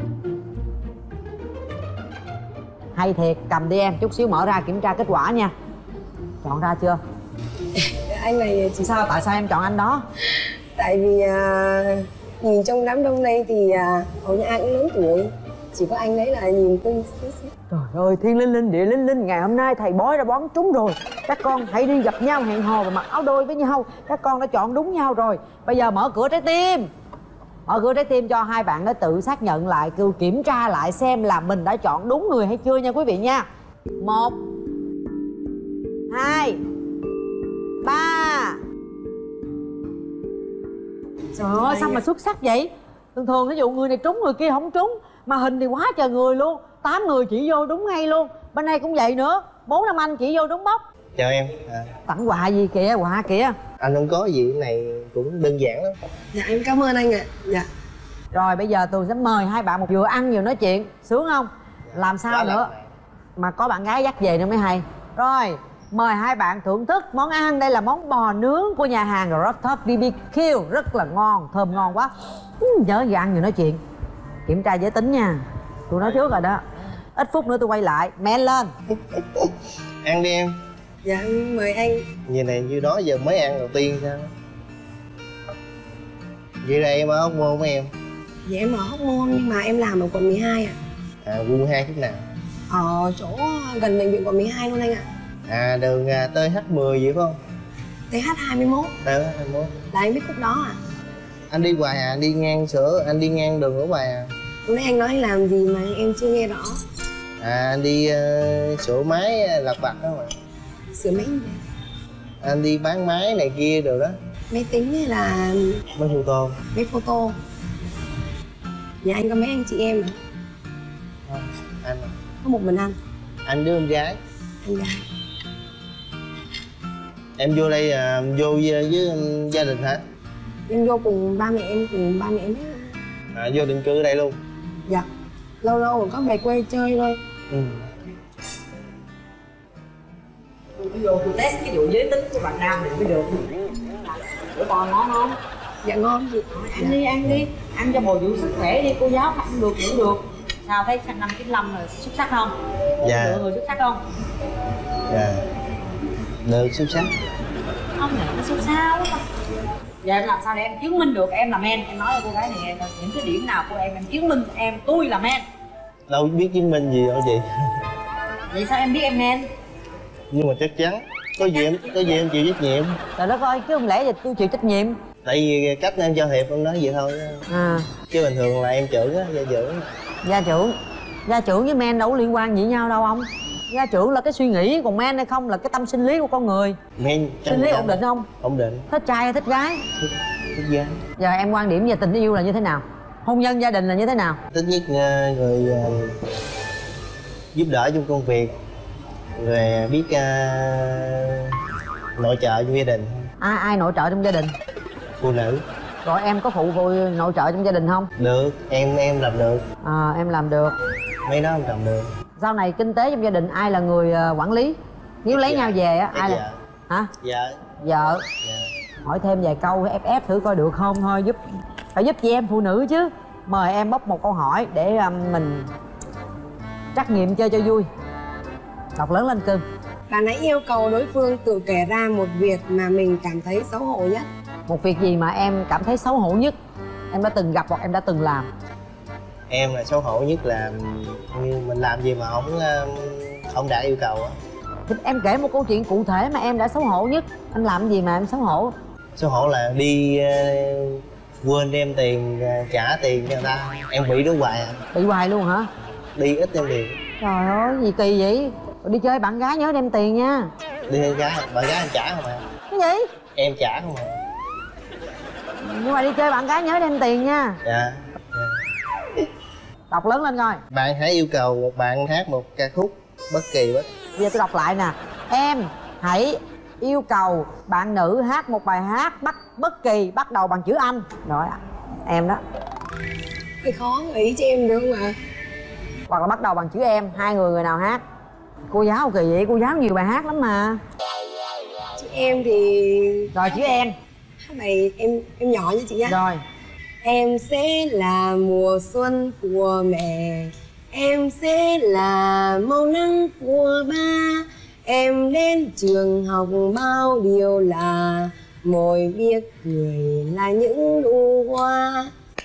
Hay thiệt, cầm đi em, chút xíu mở ra kiểm tra kết quả nha. Chọn ra chưa? Anh này chị... Sao, tại sao em chọn anh đó? Tại vì uh, Nhìn trong đám đông đây thì à, hầu như ai cũng lớn tuổi, chỉ có anh đấy là nhìn tinh xíu xíu. Trời ơi, thiên linh linh địa linh linh, ngày hôm nay thầy bói đã bón trúng rồi. Các con hãy đi gặp nhau hẹn hò và mặc áo đôi với nhau. Các con đã chọn đúng nhau rồi. Bây giờ mở cửa trái tim. Mở cửa trái tim cho hai bạn nó tự xác nhận lại, cứ kiểm tra lại xem là mình đã chọn đúng người hay chưa nha quý vị nha. Một, hai, ba. Trời ơi, sao mà xuất sắc vậy? Thường thường ví dụ người này trúng người kia không trúng, mà hình thì quá trời người luôn. Tám người chỉ vô đúng ngay luôn. Bên này cũng vậy nữa, bốn năm anh chỉ vô đúng bóc. Chào em. À, Tặng quà gì kìa, quà kìa. anh không có gì, cái này cũng đơn giản lắm. Dạ em cảm ơn anh ạ. Dạ. Rồi bây giờ tôi sẽ mời hai bạn một vừa ăn vừa nói chuyện. Sướng không? Làm sao Quá nữa lắm. mà có bạn gái dắt về nữa mới hay. Rồi mời hai bạn thưởng thức món ăn. Đây là món bò nướng của nhà hàng Rooftop bê bê kiu. Rất là ngon, thơm ngon quá. Ừ, nhớ vừa ăn vừa nói chuyện. Kiểm tra giới tính nha. Tôi nói trước rồi đó. Ít phút nữa tôi quay lại. Men lên. Ăn đi em. Dạ mời anh. Như này như đó giờ mới ăn đầu tiên sao? Vậy là em ở Hóc Môn với em? Dạ em ở Hóc Môn nhưng mà em làm ở quận mười hai ạ. À, quận mười hai chút nào? Ở chỗ gần bệnh viện quận mười hai luôn anh ạ. À, đường à, tê hát mười vậy phải không? tê hát hai mươi mốt. tê hát hai mươi mốt. Là anh biết khúc đó à? Anh đi hoài à, anh đi ngang sữa, anh đi ngang đường ở hoài à? Lúc nãy anh nói anh làm gì mà em chưa nghe rõ. À, anh đi uh, sửa máy lặt vặt đó mà. Sửa máy gì? Anh đi bán máy này kia rồi đó. Máy tính hay là Máy photo. máy photo? Nhà anh có mấy anh chị em à? Không, anh à. Có một mình anh. Anh đứa em gái. Anh gái. Em vô đây à, vô với, với gia đình hả? Em vô cùng ba mẹ em, cùng ba mẹ em hết. À, vô định cư ở đây luôn? Dạ. Lâu lâu còn có về quê chơi thôi. Ừ. Tôi vô tôi test cái vụ giới tính của bạn nam này mới được. Bữa bò ngon không? Dạ ngon chị. Ăn đi, ăn đi. Ăn cho bồi dưỡng sức khỏe đi, cô giáo ăn được cũng được. Sao thấy năm chín lăm là xuất sắc không? Dạ. Được người xuất sắc không? Dạ. Được, xuất sắc. Không thể nó xuất sao lắm. Giờ em làm sao để em chứng minh được em là men? Em nói cho cô gái này nghe coi những cái điểm nào của em em chứng minh em tôi là men. Đâu biết chứng minh gì đâu chị. Vậy sao em biết em men? Nhưng mà chắc chắn có gì em có gì em chịu trách nhiệm. Trời đất ơi, chứ không lẽ giờ tôi chịu trách nhiệm? Tại vì cách em cho Hiệp em nói vậy thôi. À. Chứ bình thường là em trưởng á, gia trưởng. Gia trưởng. Gia trưởng với men đâu có liên quan gì nhau đâu ông. Gia trưởng là cái suy nghĩ, còn men hay không là cái tâm sinh lý của con người. Men sinh lý ổn định không? Ổn định. Thích trai hay thích gái? Thích, thích gái. Giờ em quan điểm về tình yêu là như thế nào? Hôn nhân gia đình là như thế nào? Thích nhất uh, người uh, giúp đỡ trong công việc, rồi biết uh, nội trợ trong gia đình. Ai ai nội trợ trong gia đình? Phụ nữ. Rồi em có phụ phụ nội trợ trong gia đình không? Được, em em làm được. À, em làm được. Mấy đó em làm được. Sau này kinh tế trong gia đình ai là người uh, quản lý? Nếu lấy Dạ. nhau về á, ai Dạ. là... Hả? Vợ. Vợ. Dạ. Hỏi thêm vài câu ép ép thử coi được không thôi, giúp phải giúp chị em phụ nữ chứ. Mời em bóc một câu hỏi để um, mình trắc nghiệm chơi cho vui. Đọc lớn lên cưng. Bạn hãy yêu cầu đối phương tự kể ra một việc mà mình cảm thấy xấu hổ nhất. Một việc gì mà em cảm thấy xấu hổ nhất? Em đã từng gặp hoặc em đã từng làm? Em là xấu hổ nhất là như mình làm gì mà không không đạt yêu cầu á. Thì em kể một câu chuyện cụ thể mà em đã xấu hổ nhất. Em làm gì mà em xấu hổ? Xấu hổ là đi uh, quên đem tiền uh, trả tiền cho người ta. Em bị đó hoài à. Bị hoài luôn hả? Đi ít đem tiền. Trời ơi gì kỳ vậy? Rồi đi chơi bạn gái nhớ đem tiền nha. Đi theo gái, bạn gái em trả không à? Cái gì? Em trả không à? Nhưng mà đi chơi bạn gái nhớ đem tiền nha. Dạ. Dạ. Đọc lớn lên coi. Bạn hãy yêu cầu một bạn hát một ca khúc bất kỳ bất. Bây giờ tôi đọc lại nè. Em hãy yêu cầu bạn nữ hát một bài hát bắt bất kỳ bắt đầu bằng chữ Anh. Rồi em đó. Hơi khó nghĩ cho em được không ạ? Hoặc là bắt đầu bằng chữ em. Hai người người nào hát? Cô giáo kỳ vậy, cô giáo nhiều bài hát lắm mà. Chị em thì... Rồi chữ em. Hát bài em em nhỏ nha chị nhá. Rồi. Em sẽ là mùa xuân của mẹ, em sẽ là màu nắng của ba. Em đến trường học bao điều là môi biết cười là những nụ hoa.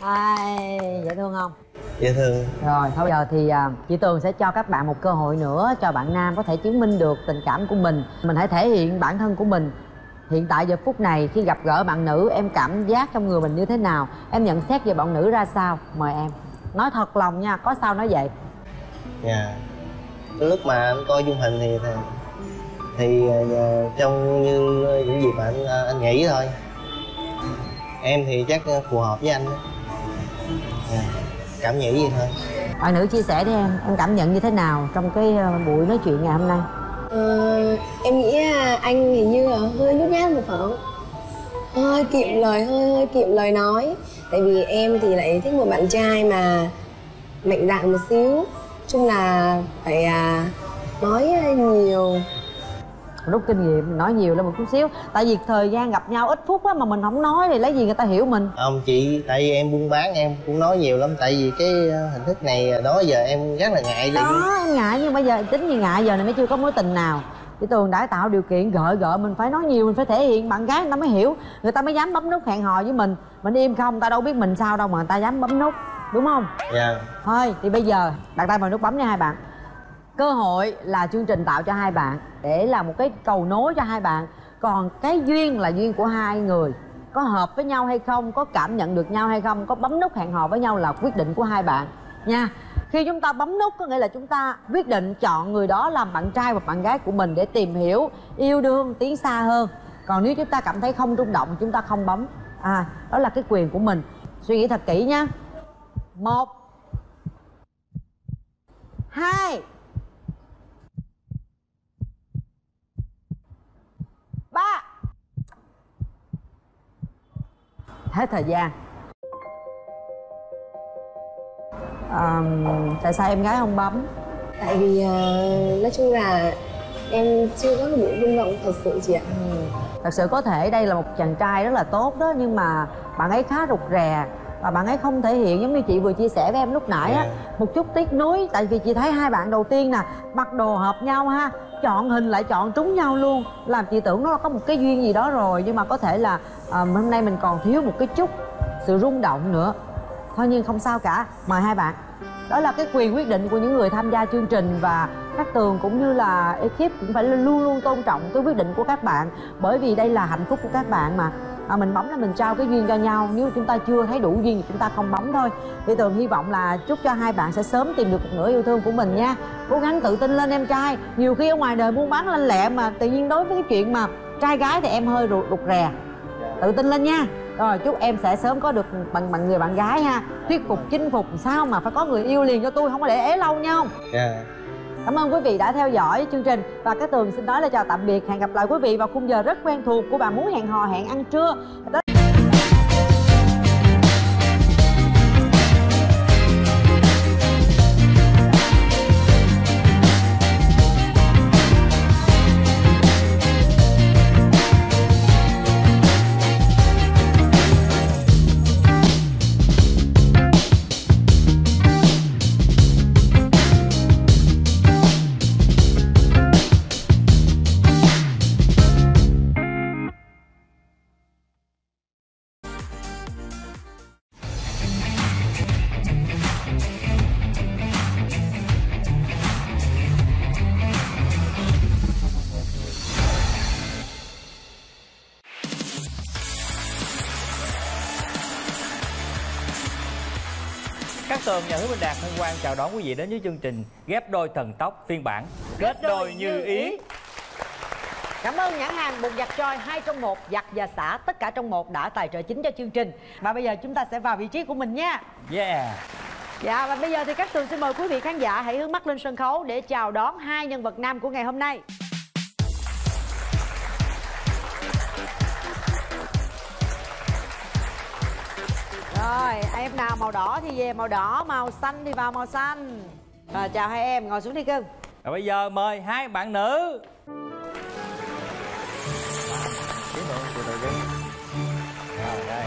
Ai, dễ thương không? Dễ thương. Rồi, thôi giờ thì à, chị Tường sẽ cho các bạn một cơ hội nữa cho bạn nam có thể chứng minh được tình cảm của mình. Mình hãy thể hiện bản thân của mình. Hiện tại giờ phút này khi gặp gỡ bạn nữ, em cảm giác trong người mình như thế nào? Em nhận xét về bạn nữ ra sao? Mời em. Nói thật lòng nha, có sao nói vậy. Dạ. Cái lúc mà anh coi dung hình thì thì, thì uh, trông như những gì mà anh anh nghĩ thôi. Em thì chắc phù hợp với anh. Dạ. Cảm nghĩ gì thôi. Bạn nữ chia sẻ đi em, em cảm nhận như thế nào trong cái buổi nói chuyện ngày hôm nay? Ờ, em nghĩ anh hình như là hơi nhút nhát một phải không? Hơi kiệm lời, hơi hơi kiệm lời nói. Tại vì em thì lại thích một bạn trai mà mạnh dạn một xíu. Chung là phải à, nói nhiều. Rút kinh nghiệm, nói nhiều lên một chút xíu. Tại vì thời gian gặp nhau ít phút á, mà mình không nói thì lấy gì người ta hiểu mình. Không chị, tại vì em buôn bán em cũng nói nhiều lắm. Tại vì cái hình thức này đó giờ em rất là ngại. Đó, em ngại nhưng bây giờ tính như ngại giờ này mới chưa có mối tình nào. Chị Tường đã tạo điều kiện gợi gợi mình phải nói nhiều, mình phải thể hiện, bạn gái người ta mới hiểu, người ta mới dám bấm nút hẹn hò với mình. Mình im không, người ta đâu biết mình sao đâu mà người ta dám bấm nút, đúng không? Dạ. Thôi thì bây giờ đặt tay vào nút bấm nha hai bạn. Cơ hội là chương trình tạo cho hai bạn để là một cái cầu nối cho hai bạn. Còn cái duyên là duyên của hai người. Có hợp với nhau hay không, có cảm nhận được nhau hay không, có bấm nút hẹn hò với nhau là quyết định của hai bạn nha. Khi chúng ta bấm nút có nghĩa là chúng ta quyết định chọn người đó làm bạn trai hoặc bạn gái của mình để tìm hiểu, yêu đương, tiến xa hơn. Còn nếu chúng ta cảm thấy không rung động, chúng ta không bấm. À, đó là cái quyền của mình. Suy nghĩ thật kỹ nha. Một, hai, ba. Hết thời gian. À, tại sao em gái không bấm? Tại vì uh, nói chung là em chưa có đủ rung động thật sự chị ạ. Ừ. Thật sự có thể đây là một chàng trai rất là tốt đó, nhưng mà bạn ấy khá rụt rè và bạn ấy không thể hiện giống như chị vừa chia sẻ với em lúc nãy á. Một chút tiếc nuối, tại vì chị thấy hai bạn đầu tiên nè, mặc đồ hợp nhau ha, chọn hình lại chọn trúng nhau luôn, làm chị tưởng nó có một cái duyên gì đó rồi. Nhưng mà có thể là à, hôm nay mình còn thiếu một cái chút sự rung động nữa. Thôi nhưng không sao cả, mời hai bạn. Đó là cái quyền quyết định của những người tham gia chương trình. Và các Tường cũng như là ekip cũng phải luôn luôn tôn trọng cái quyết định của các bạn. Bởi vì đây là hạnh phúc của các bạn mà. À, mình bấm là mình trao cái duyên cho nhau. Nếu chúng ta chưa thấy đủ duyên thì chúng ta không bấm thôi. Thì Tường hy vọng là chúc cho hai bạn sẽ sớm tìm được một nửa yêu thương của mình nha. Cố gắng tự tin lên em trai. Nhiều khi ở ngoài đời buôn bán lanh lẹ mà tự nhiên đối với cái chuyện mà trai gái thì em hơi rụt, rụt rè. Tự tin lên nha. Rồi chúc em sẽ sớm có được bằng bằng người bạn gái ha. Thuyết phục, chinh phục, sao mà phải có người yêu liền cho tôi, không có để ế lâu nhau. Yeah. Cảm ơn quý vị đã theo dõi chương trình. Và cái Tường xin nói là chào tạm biệt. Hẹn gặp lại quý vị vào khung giờ rất quen thuộc của Bạn Muốn Hẹn Hò Hẹn Ăn Trưa. Tường và Hứa Minh Đạt hân hoan chào đón quý vị đến với chương trình Ghép Đôi Thần Tốc phiên bản Kết Đôi Như Ý. Cảm ơn nhãn hàng bột giặt Choi hai trong một, giặt và xả tất cả trong một đã tài trợ chính cho chương trình. Và bây giờ chúng ta sẽ vào vị trí của mình nha. Yeah. Dạ, và bây giờ thì các Tường xin mời quý vị khán giả hãy hướng mắt lên sân khấu để chào đón hai nhân vật nam của ngày hôm nay. Rồi, em nào màu đỏ thì về màu đỏ, màu xanh thì vào màu xanh. Rồi, chào hai em, ngồi xuống đi cưng. Rồi bây giờ mời hai bạn nữ. Rồi, đây.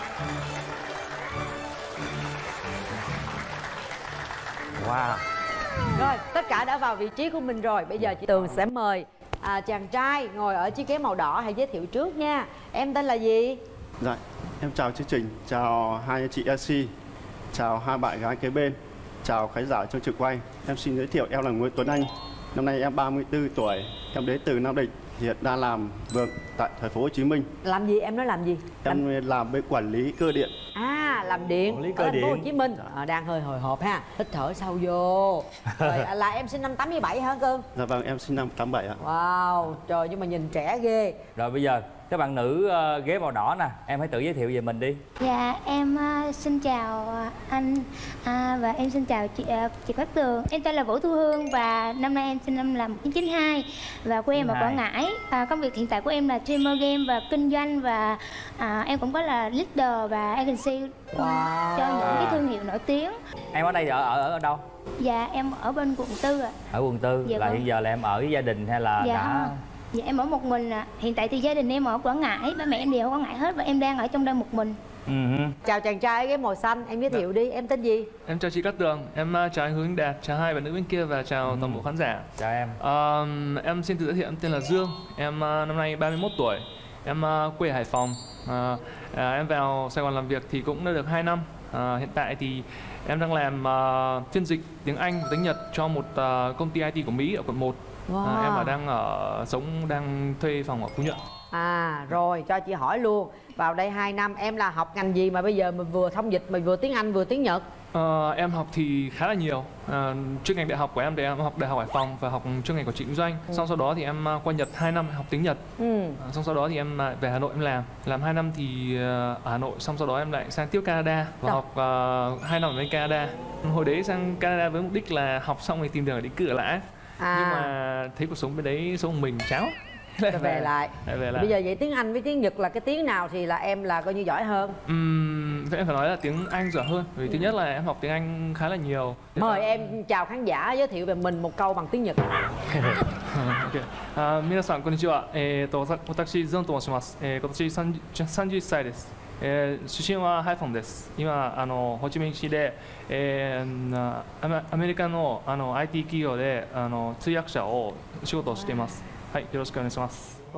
Wow. Rồi, tất cả đã vào vị trí của mình rồi. Bây giờ chị Tường sẽ mời à, chàng trai ngồi ở chiếc ghế màu đỏ hãy giới thiệu trước nha. Em tên là gì? Dạ, Em chào chương trình, chào hai anh chị em xê, chào hai bạn gái kế bên, chào khán giả trong trường quay. Em xin giới thiệu, em là Nguyễn Tuấn Anh. Năm nay em ba mươi tư tuổi, em đến từ Nam Định, hiện đang làm việc tại thành phố Hồ Chí Minh. Làm gì, em nói làm gì? Em làm, làm bên quản lý cơ điện. À, làm điện Quản lý cơ ở thành phố Hồ điện. Chí Minh. À, đang hơi hồi hộp ha, hít thở sâu vô. Rồi, à, là em sinh năm tám mươi bảy hả cưng? Dạ vâng, em sinh năm tám bảy ạ. Wow, trời, nhưng mà nhìn trẻ ghê. Rồi bây giờ các bạn nữ uh, ghế màu đỏ nè, em hãy tự giới thiệu về mình đi. Dạ, em uh, xin chào anh uh, và em xin chào chị, uh, chị Cát Tường. Em tên là Vũ Thu Hương và năm nay em sinh năm là một chín chín hai và quê em ở Quảng Ngãi. Uh, công việc hiện tại của em là streamer game và kinh doanh và uh, em cũng có là leader và agency wow. cho những cái thương hiệu nổi tiếng. Em ở đây ở ở, ở đâu? Dạ, em ở bên quận tư ạ. Ở quận tư. Dạ, là vâng. hiện giờ là em ở với gia đình hay là Dạ, đã? Dạ, em ở một mình ạ. À. Hiện tại thì gia đình em ở Quảng Ngãi, ba mẹ em đều ở Quảng Ngãi hết và em đang ở trong đây một mình. Uh-huh. Chào chàng trai ghế màu xanh, em giới thiệu dạ. đi, em tên gì? Em chào chị Cát Tường, em uh, chào anh Hướng Đạt, chào hai bạn nữ bên kia và chào uh-huh. toàn bộ khán giả. Chào em. Uh, em xin tự giới thiệu, em tên là Dương, em uh, năm nay ba mươi mốt tuổi, em uh, quê Hải Phòng. Uh, uh, em vào Sài Gòn làm việc thì cũng đã được hai năm. Uh, hiện tại thì em đang làm uh, phiên dịch tiếng Anh và tiếng Nhật cho một uh, công ty i tê của Mỹ ở quận một. Wow. À, em ở đang ở sống đang thuê phòng ở Phú Nhuận. À rồi, cho chị hỏi luôn, vào đây hai năm em là học ngành gì mà bây giờ mình vừa thông dịch mà vừa tiếng Anh vừa tiếng Nhật? À, em học thì khá là nhiều. À, chuyên ngành đại học của em thì em học đại học Hải Phòng và học chuyên ngành quản trị kinh doanh. Ừ. Xong sau đó thì em qua Nhật hai năm học tiếng Nhật. Ừ. À, xong sau đó thì em về Hà Nội em làm, làm hai năm thì ở Hà Nội. Xong sau đó em lại sang tiếp Canada và Đó. học uh, hai năm ở bên Canada. Hồi đấy sang Canada với mục đích là học xong thì tìm đường để đi cử lại. À. Nhưng mà thấy cuộc sống bên đấy sống một mình chán về, về lại. về lại bây giờ vậy tiếng Anh với tiếng Nhật là cái tiếng nào thì là em là coi như giỏi hơn? Uhm, em phải nói là tiếng Anh giỏi hơn vì ừ. thứ nhất là em học tiếng Anh khá là nhiều. Mời là... em chào khán giả giới thiệu về mình một câu bằng tiếng Nhật. Minasan konnichiwa. Eh to watashi Zon to moshimasu. Eh kotoshi thirty歳です。えー、出身はハイフォンです。今あのホーチミン市で、えー、アメリカのあの アイティー 企業であの通訳者を仕事をしています。はい、よろしくお願いします。 Wow.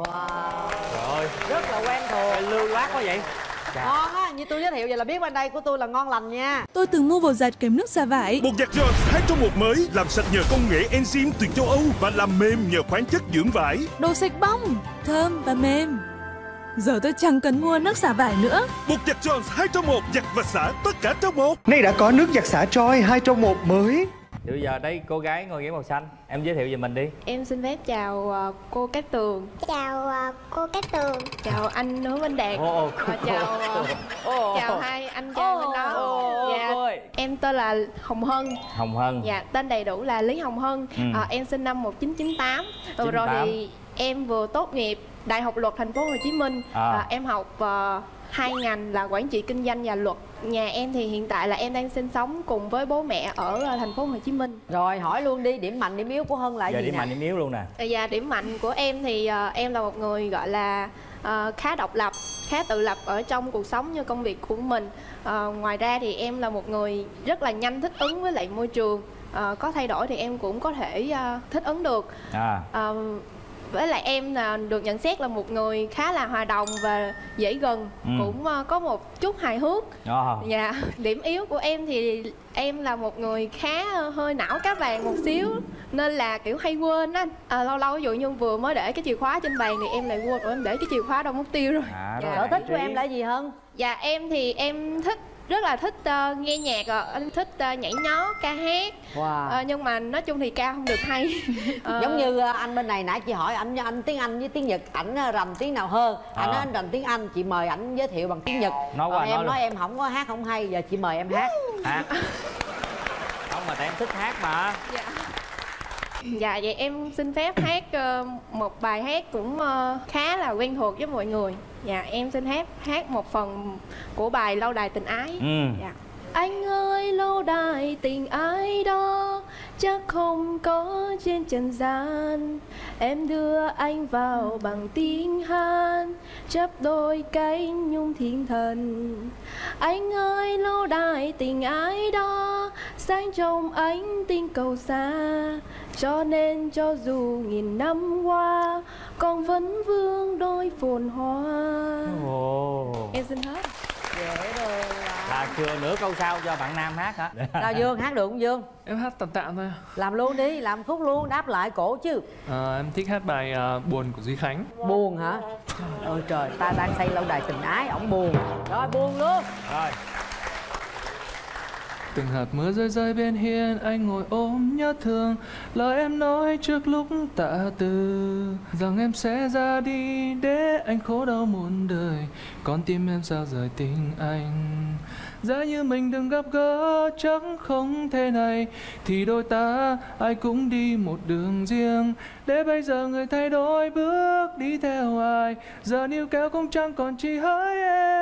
Rồi, rất là quen thuộc. Lưu loát quá vậy. Ngon á, như tôi giới thiệu vậy là biết bên đây của tôi là ngon lành nha. Tôi từng mua bột giặt kèm nước xả vải. Bột giặt Jones hai trong một mới, làm sạch nhờ công nghệ enzyme từ châu Âu và làm mềm nhờ khoáng chất dưỡng vải. Đồ sạch bong, thơm và mềm. Giờ tôi chẳng cần mua nước xả vải nữa. Bột giặt Jones hai trong một, giặt và xả tất cả trong một. Nay đã có nước giặt xả Troy hai trong một mới. Thì bây giờ đây cô gái ngồi ghế màu xanh, em giới thiệu về mình đi. Em xin phép chào uh, cô Cát Tường. Chào uh, cô Cát Tường. Chào anh Hứa Minh Đạt. Oh, oh, và chào uh, oh, oh. chào hai anh trai bên đó. Oh, dạ, oh, em tên là Hồng Hân. Hồng Hân. Dạ, tên đầy đủ là Lý Hồng Hân. Ừ. Uh, em sinh năm một chín chín tám. Rồi, rồi thì em vừa tốt nghiệp Đại học Luật Thành phố Hồ Chí Minh. À. Uh, em học uh, hai ngành là quản trị kinh doanh và luật. Nhà em thì hiện tại là em đang sinh sống cùng với bố mẹ ở thành phố Hồ Chí Minh. Rồi hỏi luôn đi, điểm mạnh điểm yếu của Hân là giờ gì điểm nè? mạnh điểm yếu luôn nè. Dạ, điểm mạnh của em thì uh, em là một người gọi là uh, khá độc lập, khá tự lập ở trong cuộc sống như công việc của mình. Uh, ngoài ra thì em là một người rất là nhanh thích ứng với lại môi trường. Uh, có thay đổi thì em cũng có thể uh, thích ứng được. À. Uh, với lại em là được nhận xét là một người khá là hòa đồng và dễ gần, ừ. cũng uh, có một chút hài hước. Oh. Dạ, điểm yếu của em thì em là một người khá uh, hơi não cá vàng một xíu nên là kiểu hay quên á. À, lâu lâu ví dụ như vừa mới để cái chìa khóa trên bàn thì em lại quên rồi em để cái chìa khóa đâu mất tiêu rồi. À, dạ. Sở thích của em là gì Hân? Dạ em thì em thích rất là thích uh, nghe nhạc, rồi anh thích uh, nhảy nhót ca hát. Wow. Uh, nhưng mà nói chung thì ca không được hay. uh, giống như uh, anh bên này nãy chị hỏi anh anh tiếng Anh với tiếng Nhật, ảnh uh, rành tiếng nào hơn? À. Anh nói anh rành tiếng Anh, chị mời ảnh giới thiệu bằng tiếng Nhật. Nói qua, em nói, nói em không có hát không hay, giờ chị mời em hát. Hát không mà tại em thích hát mà. Dạ. Dạ vậy em xin phép hát uh, một bài hát cũng uh, khá là quen thuộc với mọi người. Dạ em xin phép hát một phần của bài Lâu Đài Tình Ái. Ừ. Dạ. Anh ơi lâu đài tình ái đó chắc không có trên trần gian. Em đưa anh vào bằng tiếng hát chấp đôi cánh nhung thiên thần. Anh ơi lâu đài tình ái đó sáng trong ánh tinh cầu xa. Cho nên cho dù nghìn năm qua con vẫn vương đôi phồn hoa. Oh. Em xin hết. À, chừa nửa câu sau cho bạn nam hát hả? Sao Dương, hát được không Dương? Em hát tạm tạm thôi. Làm luôn đi, làm khúc luôn, đáp lại cổ chứ. À, em thích hát bài uh, Buồn của Duy Khánh. Buồn hả? Ôi trời, ta đang xây lâu đài tình ái, ổng buồn. Rồi buồn luôn. Rồi. Từng hạt mưa rơi rơi bên hiên, anh ngồi ôm nhớ thương. Lời em nói trước lúc tạ từ, rằng em sẽ ra đi để anh khổ đau muôn đời. Con tim em sao rời tình anh. Giá như mình đừng gặp gỡ chắc không thể này, thì đôi ta ai cũng đi một đường riêng. Để bây giờ người thay đổi bước đi theo ai, giờ níu kéo cũng chẳng còn chỉ hỡi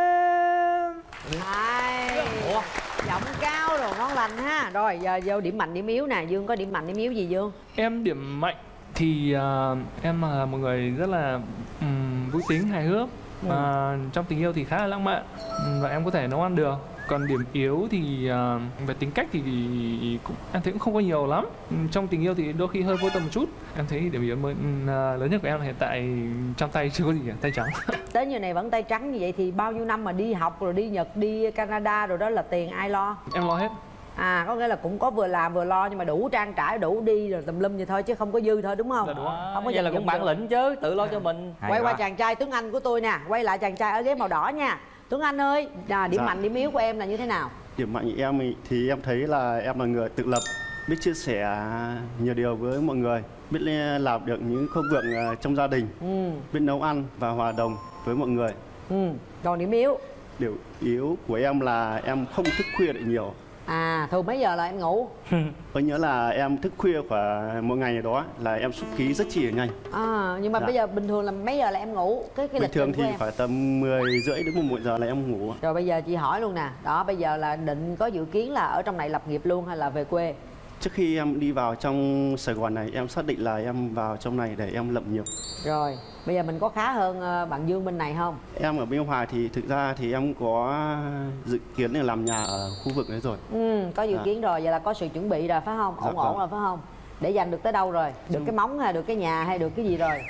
em. Hay. Ủa? Giọng cao rồi, ngon lành ha. Rồi giờ vô điểm mạnh điểm yếu nè. Dương có điểm mạnh điểm yếu gì Dương? Em điểm mạnh thì uh, em là một người rất là um, vui tính, hài hước. ừ. uh, Trong tình yêu thì khá là lãng mạn và em có thể nấu ăn được. Còn điểm yếu thì uh, về tính cách thì, thì cũng, em thấy cũng không có nhiều lắm. Trong tình yêu thì đôi khi hơi vô tâm một chút. Em thấy điểm yếu mới, uh, lớn nhất của em là hiện tại trong tay chưa có gì cả, tay trắng. Tới như này vẫn tay trắng như vậy thì bao nhiêu năm mà đi học rồi đi Nhật, đi Canada rồi đó là tiền ai lo? Em lo hết. À, có nghĩa là cũng có vừa làm vừa lo nhưng mà đủ trang trải, đủ đi rồi tùm lum vậy thôi chứ không có dư thôi đúng không? Là đúng. Không có vậy là cũng bản lĩnh chứ, tự lo cho mình. Quay qua chàng trai Tuấn Anh của tôi nè, quay lại chàng trai ở ghế màu đỏ nha. Tuấn Anh ơi, à, điểm dạ. mạnh điểm yếu của em là như thế nào? Điểm mạnh của em thì em thấy là em là người tự lập, biết chia sẻ nhiều điều với mọi người, biết làm được những công việc trong gia đình, ừ. biết nấu ăn và hòa đồng với mọi người. Ừ. Còn điểm yếu? Điểm yếu của em là em không thức khuya được nhiều. À, thường mấy giờ là em ngủ? Có nhớ là em thức khuya khoảng một ngày đó là em xúc khí rất chi là nhanh. À, nhưng mà dạ. bây giờ bình thường là mấy giờ là em ngủ? Cái, cái bình thường thì em phải tầm mười rưỡi đến một giờ là em ngủ. Rồi bây giờ chị hỏi luôn nè, đó bây giờ là định có dự kiến là ở trong này lập nghiệp luôn hay là về quê? Trước khi em đi vào trong Sài Gòn này em xác định là em vào trong này để em lập nghiệp. Rồi, bây giờ mình có khá hơn bạn Dương bên này không? Em ở bên Hòa thì thực ra thì em có dự kiến là làm nhà ở khu vực đấy rồi. Ừ, có dự à. kiến rồi, vậy là có sự chuẩn bị rồi phải không? Ổn dạ, ổn rồi phải không? Để dành được tới đâu rồi? Được ừ. cái móng hay được cái nhà hay được cái gì rồi?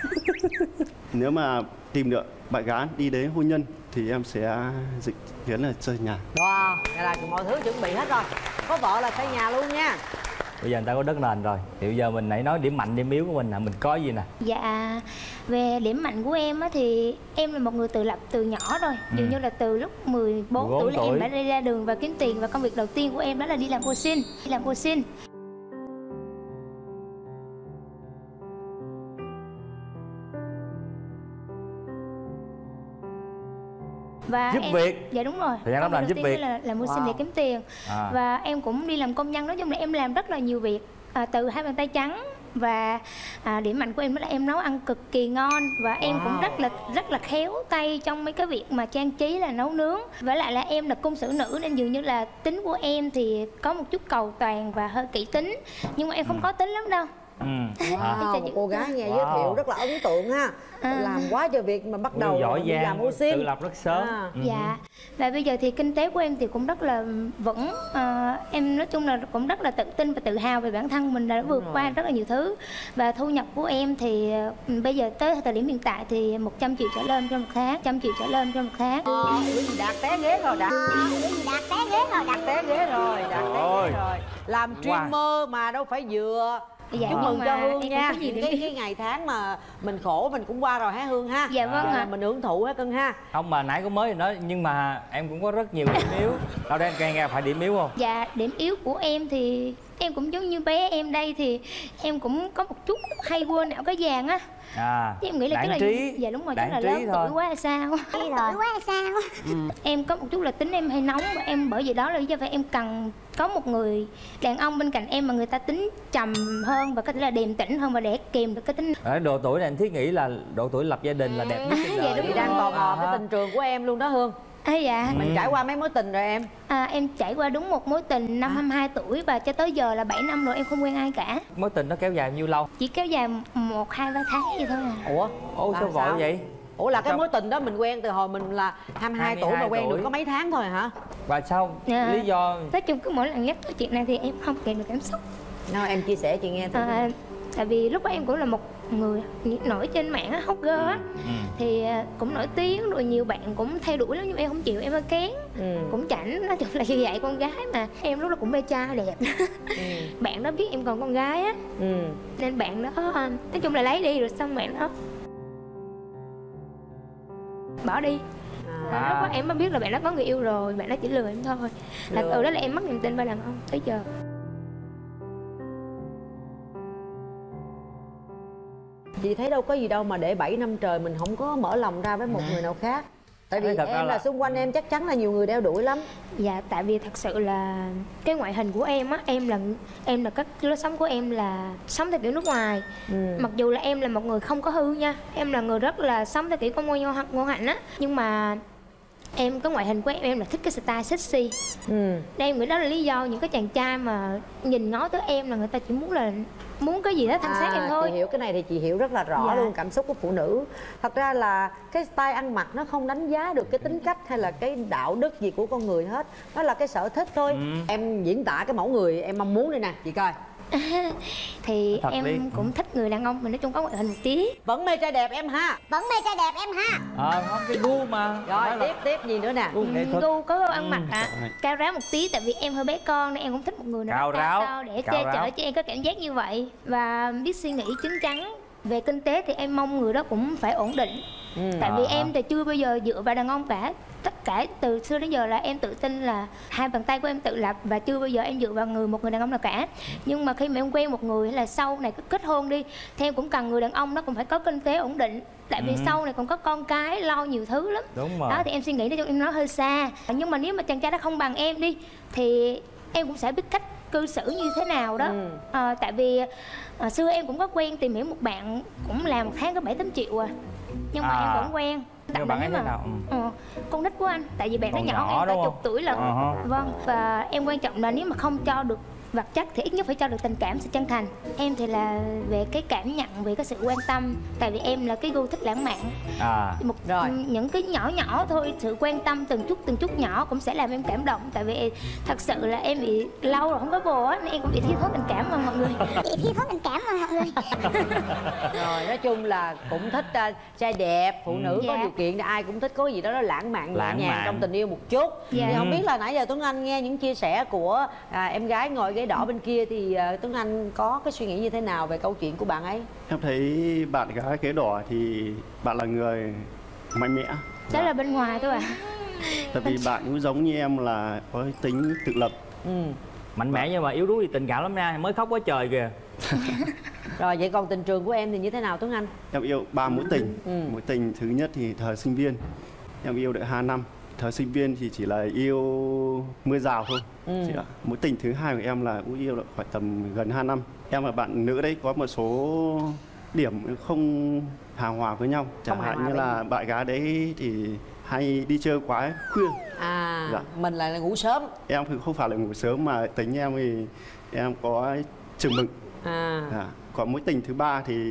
Nếu mà tìm được bạn gái đi đến hôn nhân thì em sẽ dự kiến là xây nhà. Wow, vậy là mọi thứ chuẩn bị hết rồi. Có vợ là xây nhà luôn nha. Bây giờ người ta có đất nền rồi thì bây giờ mình nãy nói điểm mạnh điểm yếu của mình là mình có gì nè? Dạ, về điểm mạnh của em á thì em là một người tự lập từ nhỏ rồi. ừ. Dường như là từ lúc mười bốn tuổi là tuổi. em đã đi ra đường và kiếm tiền. Và công việc đầu tiên của em đó là đi làm cô sinh Đi làm cô sinh và giúp em, việc. Dạ đúng rồi. Thời gian làm giúp việc là làm mưu sinh wow. để kiếm tiền. à. Và em cũng đi làm công nhân, nói chung là em làm rất là nhiều việc, à, từ hai bàn tay trắng. Và à, điểm mạnh của em đó là em nấu ăn cực kỳ ngon. Và em wow. cũng rất là rất là khéo tay trong mấy cái việc mà trang trí là nấu nướng. Với lại là em là cung sử nữ nên dường như là tính của em thì có một chút cầu toàn và hơi kỹ tính. Nhưng mà em không ừ. có tính lắm đâu. Ừ. Wow, một cô gái nghe wow. giới thiệu rất là ấn tượng ha. À. Làm quá trời việc mà bắt đầu giỏi đi giang, làm ô xin. tự lập rất sớm. à. ừ. Dạ. Và bây giờ thì kinh tế của em thì cũng rất là vững. à, Em nói chung là cũng rất là tự tin và tự hào về bản thân mình đã vượt qua rất là nhiều thứ. Và thu nhập của em thì bây giờ tới thời điểm hiện tại thì một trăm triệu trở lên trong một tháng. trăm triệu trở lên trong một tháng. Ờ, gì đạt té ghế rồi, đạt Đạt té ghế rồi, đạt té ghế rồi, đạt té ghế rồi. Làm streamer mà đâu phải vừa. Dạ, chúc mừng cho Hương nha. Cái, những cái, cái ngày tháng mà mình khổ mình cũng qua rồi hả Hương ha? Dạ vâng ạ. À, mình hưởng thụ hả cưng ha? Không mà nãy có mới nói nhưng mà em cũng có rất nhiều điểm yếu. Đâu đây em nghe phải điểm yếu không? Dạ, điểm yếu của em thì em cũng giống như bé em đây thì em cũng có một chút hay quên ảo cái vàng á. À, em nghĩ là đáng chắc trí. là dạ đúng rồi, chắc là lớn tuổi quá hay sao? Tuổi quá hay sao? ừ. Em có một chút là tính em hay nóng và em bởi vì đó là lý do phải em cần có một người đàn ông bên cạnh em mà người ta tính trầm hơn và có thể là điềm tĩnh hơn và để kìm được cái tính. Ở độ tuổi này anh Thiết nghĩ là độ tuổi lập gia đình là đẹp nhất trên đời. Dạ, đúng đang tò mò à, cái tình trường của em luôn đó Hương. À, dạ. Mình ừ. trải qua mấy mối tình rồi em? À, em trải qua đúng một mối tình năm à. hai mươi hai tuổi và cho tới giờ là bảy năm rồi em không quen ai cả. Mối tình nó kéo dài nhiêu lâu? Chỉ kéo dài một hai ba tháng vậy thôi à. Ủa? Ủa sao vội vậy? Ủa là cái mối tình đó mình quen từ hồi mình là hai mươi hai tuổi mà quen tuổi. được có mấy tháng thôi hả? Và sao? À, lý do? nói chung cứ mỗi lần nhắc tới chuyện này thì em không kìm được cảm xúc. Nào em chia sẻ chị nghe thử. À, tại vì lúc đó em cũng là một người nổi trên mạng á, hot girl á, Ừ. thì à, cũng nổi tiếng rồi nhiều bạn cũng theo đuổi lắm nhưng em không chịu, em hơi kén, Ừ. cũng chảnh, nói chung là như vậy. Con gái mà em lúc đó cũng mê trai đẹp. Bạn đó biết em còn con gái á, Ừ. nên bạn đó nói chung là lấy đi, rồi xong bạn đó bỏ đi. À. Lúc đó em mới biết là bạn đó có người yêu rồi, bạn đó chỉ lừa em thôi. Là Lừa. từ đó là em mất niềm tin vào đàn ông tới giờ. Chị thấy đâu có gì đâu mà để bảy năm trời mình không có mở lòng ra với một người nào khác. Tại vì Thật ra em là là- xung quanh em chắc chắn là nhiều người đeo đuổi lắm. Dạ, tại vì thật sự là cái ngoại hình của em á, em là em là cái lối sống của em là sống theo kiểu nước ngoài. Ừ. Mặc dù là em là một người không có hư nha, em là người rất là sống theo kiểu con ngôi ngô ngô hạnh á, nhưng mà em cái ngoại hình của em em là thích cái style sexy. Ừ. Nên em nghĩ đó là lý do những cái chàng trai mà nhìn ngó tới em là người ta chỉ muốn là muốn cái gì đó thân xác em thôi. Chị hiểu cái này thì chị hiểu rất là rõ Dạ. luôn cảm xúc của phụ nữ. Thật ra là cái style ăn mặc nó không đánh giá được cái tính cách hay là cái đạo đức gì của con người hết. Nó là cái sở thích thôi. Ừ. Em diễn tả cái mẫu người em mong muốn đây nè, chị coi. Thì Thật em đi. cũng thích người đàn ông mà nói chung có ngoại hình một tí. Vẫn mê trai đẹp em ha. Vẫn mê trai đẹp em ha. Ờ, không cái gu mà. Rồi Đó là- tiếp tiếp gì nữa nè. Gu nghệ thuật. Gu có gu ăn Ừ, mặc ạ, trời ơi. cao ráo một tí, tại vì em hơi bé con nên em cũng thích một người nào Cao đó ráo, cao để cao che ráo. chở cho em có cảm giác như vậy, và biết suy nghĩ chín chắn. Về kinh tế thì em mong người đó cũng phải ổn định. Ừ. Tại vì À. em thì chưa bao giờ dựa vào đàn ông cả. Tất cả từ xưa đến giờ là em tự tin là hai bàn tay của em tự lập, và chưa bao giờ em dựa vào người một người đàn ông nào cả. Nhưng mà khi mà em quen một người hay là sau này cứ kết hôn đi thì em cũng cần người đàn ông nó cũng phải có kinh tế ổn định. Tại vì Ừ. sau này còn có con cái lo nhiều thứ lắm. Đúng rồi. Đó thì em suy nghĩ nói chung em nói hơi xa. Nhưng mà nếu mà chàng trai đó không bằng em đi thì em cũng sẽ biết cách cư xử như thế nào đó. Ừ. Ờ, tại vì à, xưa em cũng có quen tìm hiểu một bạn cũng làm một tháng có bảy tám triệu à, nhưng mà À. em vẫn quen. Nhưng Tại bạn mà ấy nếu thế mà- nào? Ừ. Ờ, con nít của anh, tại vì bạn nó Còn nhỏ, nhỏ em cả đúng chục không? tuổi lận. Ờ. Vâng, và em quan trọng là nếu mà không cho được vật chất thì ít nhất phải cho được tình cảm, sự chân thành. Em thì là về cái cảm nhận, về cái sự quan tâm. Tại vì em là cái gu thích lãng mạn. À. Một Rồi. những cái nhỏ nhỏ thôi, sự quan tâm từng chút từng chút nhỏ cũng sẽ làm em cảm động. Tại vì thật sự là em bị lâu rồi không có bồ á, nên em cũng bị thiếu thốn tình cảm mà mọi người. Bị thiếu thốn tình cảm mà mọi người. Rồi nói chung là cũng thích uh, trai đẹp, phụ Ừ. nữ có Dạ. điều kiện thì ai cũng thích có gì đó nó lãng mạn nhẹ Lãng nhàng mạn. trong tình yêu một chút. Dạ. Thì không Ừ. biết là nãy giờ Tuấn Anh nghe những chia sẻ của à, em gái ngồi ghế đỏ bên kia thì à, Tuấn Anh có cái suy nghĩ như thế nào về câu chuyện của bạn ấy? Em thấy bạn gái ghế đỏ thì bạn là người mạnh mẽ. Đó là bên ngoài thôi ạ. Tại vì bạn cũng giống như em là có tính tự lập. Ừ. Mạnh mẽ nhưng mà yếu đuối thì tình cảm lắm nha, mới khóc quá trời kìa. Rồi vậy còn tình trường của em thì như thế nào Tuấn Anh? Em yêu ba mối tình. Ừ. Mối tình thứ nhất thì thời sinh viên. Em yêu được hai năm. Thời sinh viên thì chỉ là yêu mưa rào thôi. Ừ. Chị ạ. Mối tình thứ hai của em là cũng yêu được khoảng tầm gần hai năm. Em và bạn nữ đấy có một số điểm không hài hòa với nhau. Chẳng Không hài hạn hòa như với là bạn gái đấy thì hay đi chơi quá khuya. À, Dạ. mình lại là ngủ sớm. Em thì không phải là ngủ sớm mà tính em thì em có chừng mực. À. Dạ. Còn mối tình thứ ba thì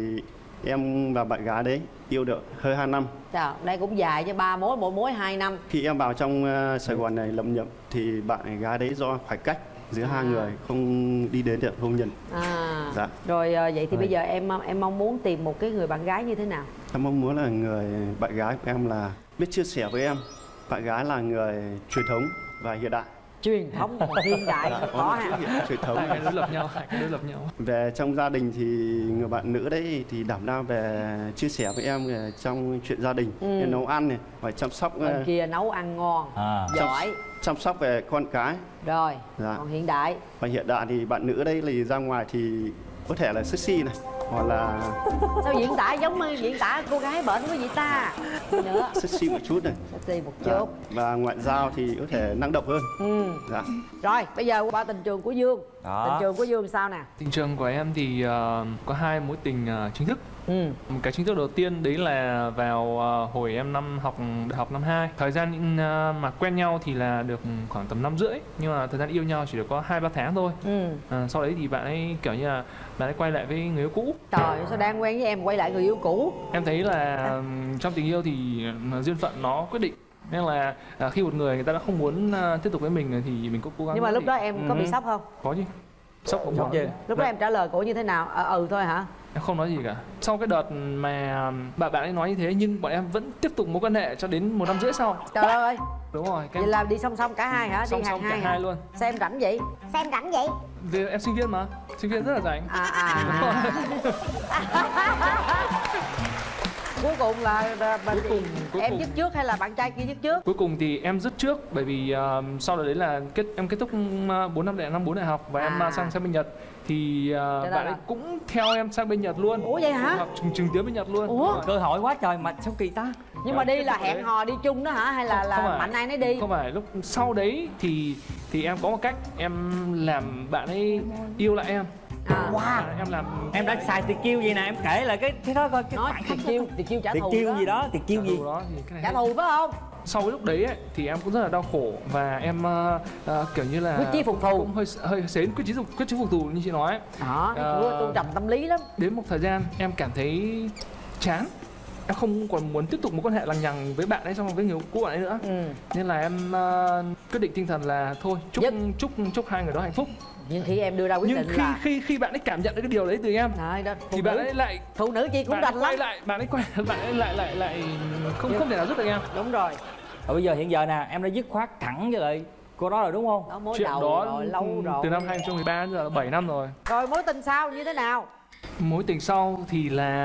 em và bạn gái đấy yêu được hơi hai năm. Chà, đây cũng dài cho ba mối, mỗi mối hai năm. Khi em vào trong uh, Sài Gòn này lập nghiệp thì bạn gái đấy do khoảng cách giữa hai À. người không đi đến được hôn nhân. À. Dạ. Rồi à, vậy thì Rồi. bây giờ em em mong muốn tìm một cái người bạn gái như thế nào? Em mong muốn là người bạn gái của em là biết chia sẻ với em. Bạn gái là người truyền thống và hiện đại. Truyền thống và hiện đại Dạ, có có một ha. chút hiện truyền thống. Hai cái đối lập nhau, hai cái đối lập nhau. Về trong gia đình thì người bạn nữ đấy thì đảm đang về chia sẻ với em về trong chuyện gia đình, Ừ. như nấu ăn này, và chăm sóc Bên uh, kia nấu ăn ngon, À. giỏi. chăm sóc về con cái. Rồi, Dạ. còn hiện đại. Và hiện đại thì bạn nữ đây là ra ngoài thì có thể là sexy này, hoặc là Sao diễn tả giống như diễn tả cô gái bệnh với vậy ta? Gì nữa? sexy một chút này. Sexy một Dạ. chút. Và ngoại giao thì có thể năng động hơn. Ừ. Dạ. Rồi, bây giờ qua tình trường của Dương. Đó. Tình trường của Dương sao nè? Tình trường của em thì ờ, có hai mối tình ờ, chính thức. Ừ. Một cái chính thức đầu tiên đấy là vào ờ, hồi em năm học đại học năm hai. Thời gian ờ, mà quen nhau thì là được khoảng tầm năm rưỡi, nhưng mà thời gian yêu nhau chỉ được có hai ba tháng thôi. Ừ. Ờ, sau đấy thì bạn ấy kiểu như là bạn ấy quay lại với người yêu cũ. Trời, sao đang quen với em quay lại người yêu cũ? Em thấy là ừm, trong tình yêu thì ờ, duyên phận nó quyết định. Nên là à, khi một người người ta đã không muốn à, tiếp tục với mình thì mình cũng cố gắng. Nhưng mà lúc thì- đó em có bị sốc không? Có chứ. Sốc cũng có chứ. Lúc đó em trả lời cổ như thế nào? À, ừ thôi hả? Em không nói gì cả. Sau cái đợt mà bạn bạn ấy nói như thế nhưng bọn em vẫn tiếp tục mối quan hệ cho đến một năm rưỡi sau. Trời ơi. Đúng rồi. Vậy là đi song song cả hai hả? Song đi song hàng cả hai hai hả? luôn. Sao em rảnh vậy? Sao em rảnh vậy? Vì em sinh viên mà, sinh viên rất là rảnh. À à, à. Cuối cùng là, là bạn cuối cùng, cuối em cùng. dứt trước hay là bạn trai kia dứt trước? Cuối cùng thì em dứt trước bởi vì uh, sau đó đấy là kết em kết thúc bốn năm đại năm bốn đại học và à. em uh, sang sang bên Nhật thì uh, bạn ấy là... cũng theo em sang bên Nhật luôn. Ủa vậy hả? Học trường trường tiếng bên Nhật luôn. Ủa cơ hội quá trời mà sao kỳ ta. Nhưng mà đi là hẹn hò đi chung đó hả hay là không, là không mạnh ai nấy đi? Không phải, lúc sau đấy thì thì em có một cách em làm bạn ấy yêu lại em. À. Wow. Em làm em đã xài tuyệt chiêu gì nè, em kể lại cái cái đó coi cái nói tuyệt chiêu, tuyệt chiêu trả tuyệt thù chiêu đó. gì đó, tuyệt chiêu gì đó thì cái này trả thù phải không? Sau cái lúc đấy ấy, thì em cũng rất là đau khổ và em uh, uh, kiểu như là quyết chí phục thù, cũng hơi hơi xến quyết chí quyết chí phục thù như chị nói. Đó, uh, tôn trọng tâm lý lắm. Đến một thời gian em cảm thấy chán, em không còn muốn tiếp tục mối quan hệ lằng nhằng với bạn ấy xong với người cũ bạn ấy nữa. Ừ. Nên là em uh, quyết định tinh thần là thôi chúc Nhất. chúc chúc hai người đó hạnh phúc. Nhưng khi em đưa ra quyết Nhưng định khi, là khi khi bạn ấy cảm nhận được cái điều đấy từ em Đấy, đó, thì bạn ấy lại phụ nữ chị cũng bạn đành quay lắm. lại bạn ấy quay bạn ấy lại lại lại không không thể nào giúp được em. Đúng rồi. Và bây giờ hiện giờ nè em đã dứt khoát thẳng với lại cô đó rồi đúng không? Đó, mối Chuyện đầu đó rồi, lâu rồi. từ năm hai không một ba đến giờ là bảy năm rồi. Rồi mối tình sau như thế nào? Mối tình sau thì là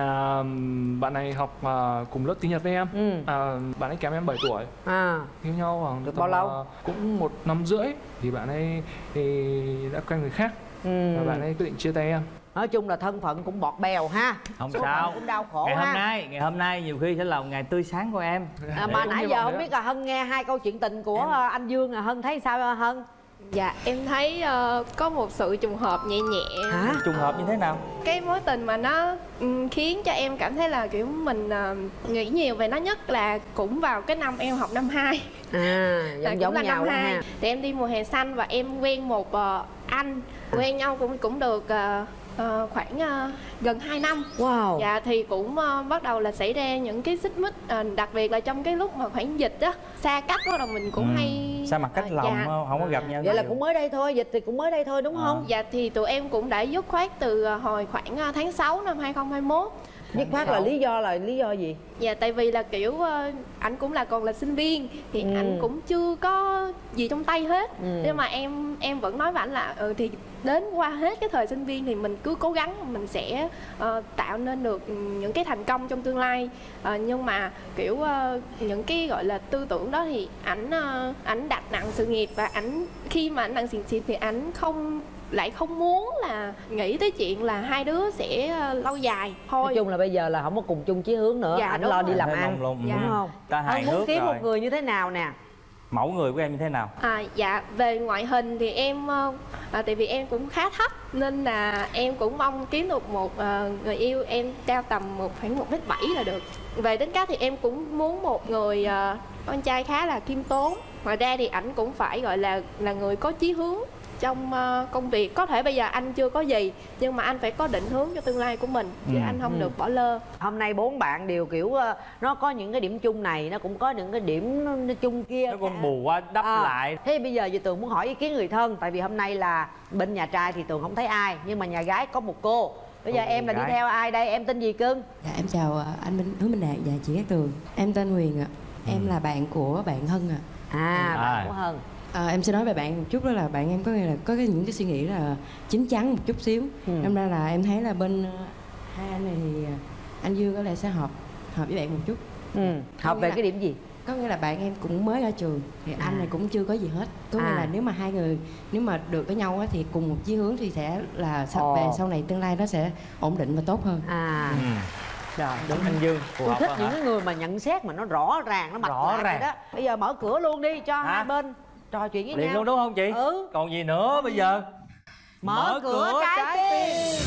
bạn này học uh, cùng lớp tiếng Nhật với em. Ừ. À, bạn ấy kém em bảy tuổi. À. Yêu nhau khoảng được bao lâu? Uh, cũng một năm rưỡi thì bạn ấy thì đã quen người khác. Ừ. Và bạn ấy quyết định chia tay em. Nói chung là thân phận cũng bọt bèo ha. Không Số sao. Cũng đau khổ ngày ha. hôm nay ngày hôm nay nhiều khi sẽ là một ngày tươi sáng của em. À, mà nãy giờ không biết là Hân nghe hai câu chuyện tình của em... anh Dương là Hân thấy sao Hân? Dạ em thấy uh, có một sự trùng hợp nhẹ nhẹ. Hả? Trùng hợp như thế nào? Cái mối tình mà nó um, khiến cho em cảm thấy là kiểu mình uh, nghĩ nhiều về nó, nhất là cũng vào cái năm em học năm hai. À giống giống là nhau năm hai. Ha. Thì em đi mùa hè xanh và em quen một uh, anh quen nhau cũng cũng được uh, Uh, khoảng uh, gần hai năm. Wow. Dạ thì cũng uh, bắt đầu là xảy ra những cái xích mích, uh, đặc biệt là trong cái lúc mà khoảng dịch á, xa cách bắt đầu mình cũng ừ. hay xa mặt cách uh, lòng dạ. không, không có gặp nhau. Vậy là cũng mới đây thôi, dịch thì cũng mới đây thôi đúng à. không? Dạ thì tụi em cũng đã dứt khoát từ uh, hồi khoảng uh, tháng sáu năm hai không hai mốt. Dứt khoát là lý do là lý do gì? Dạ tại vì là kiểu uh, ảnh cũng là còn là sinh viên thì ừ. ảnh cũng chưa có gì trong tay hết. Ừ. Nhưng mà em em vẫn nói với ảnh là ừ thì đến qua hết cái thời sinh viên thì mình cứ cố gắng mình sẽ uh, tạo nên được những cái thành công trong tương lai. Uh, nhưng mà kiểu uh, những cái gọi là tư tưởng đó thì ảnh uh, ảnh đặt nặng sự nghiệp và ảnh khi mà ảnh nặng sự nghiệp thì ảnh không lại không muốn là nghĩ tới chuyện là hai đứa sẽ uh, lâu dài thôi. Nói chung là bây giờ là không có cùng chung chí hướng nữa. Dạ, ảnh lo đi làm Hơi ăn luôn. Dạ. Đúng không? Ta hài muốn hước kiếm rồi. một người như thế nào nè? Mẫu người của em như thế nào? À, dạ về ngoại hình thì em à, tại vì em cũng khá thấp nên là em cũng mong kiếm được một uh, người yêu em cao tầm một khoảng một mét bảy là được. Về tính cách thì em cũng muốn một người uh, con trai khá là khiêm tốn. Ngoài ra thì ảnh cũng phải gọi là là người có chí hướng trong uh, công việc. Có thể bây giờ anh chưa có gì nhưng mà anh phải có định hướng cho tương lai của mình chứ ừ. anh không ừ. được bỏ lơ. Hôm nay bốn bạn đều kiểu uh, nó có những cái điểm chung này, nó cũng có những cái điểm nó chung kia, nó còn bù qua đắp à. lại. Thế bây giờ thì Tường muốn hỏi ý kiến người thân, tại vì hôm nay là bên nhà trai thì Tường không thấy ai nhưng mà nhà gái có một cô. Bây giờ Ồ, em là gái. Đi theo ai đây? Em tên gì cưng? Dạ em chào anh Minh Hứa Minh Đạt và chị Cát Tường. Em tên Huyền ạ. Ừ. Em là bạn của bạn Hân ạ. À, à bạn à. của Hân. À, em sẽ nói về bạn một chút, đó là bạn em có nghĩa là có cái những cái suy nghĩ là chín chắn một chút xíu. Ừ. Nên ra là em thấy là bên hai anh này thì anh Dương có lẽ sẽ hợp hợp với bạn một chút. Ừ. Hợp về là, cái điểm gì? Có nghĩa là bạn em cũng mới ra trường thì à. anh này cũng chưa có gì hết. Có nghĩa à. là nếu mà hai người nếu mà được với nhau thì cùng một chí hướng thì sẽ là sau về sau này tương lai nó sẽ ổn định và tốt hơn. À. Ừ. Rồi, đúng anh Dương. Tôi thích những cái người mà nhận xét mà nó rõ ràng, nó mạch rõ ràng đó. Bây giờ mở cửa luôn đi cho hả? Hai bên trò chuyện với liền nhau. Luôn đúng không chị? Ừ. Còn gì nữa Còn bây gì? giờ? Mở, mở cửa, cửa trái, trái tim.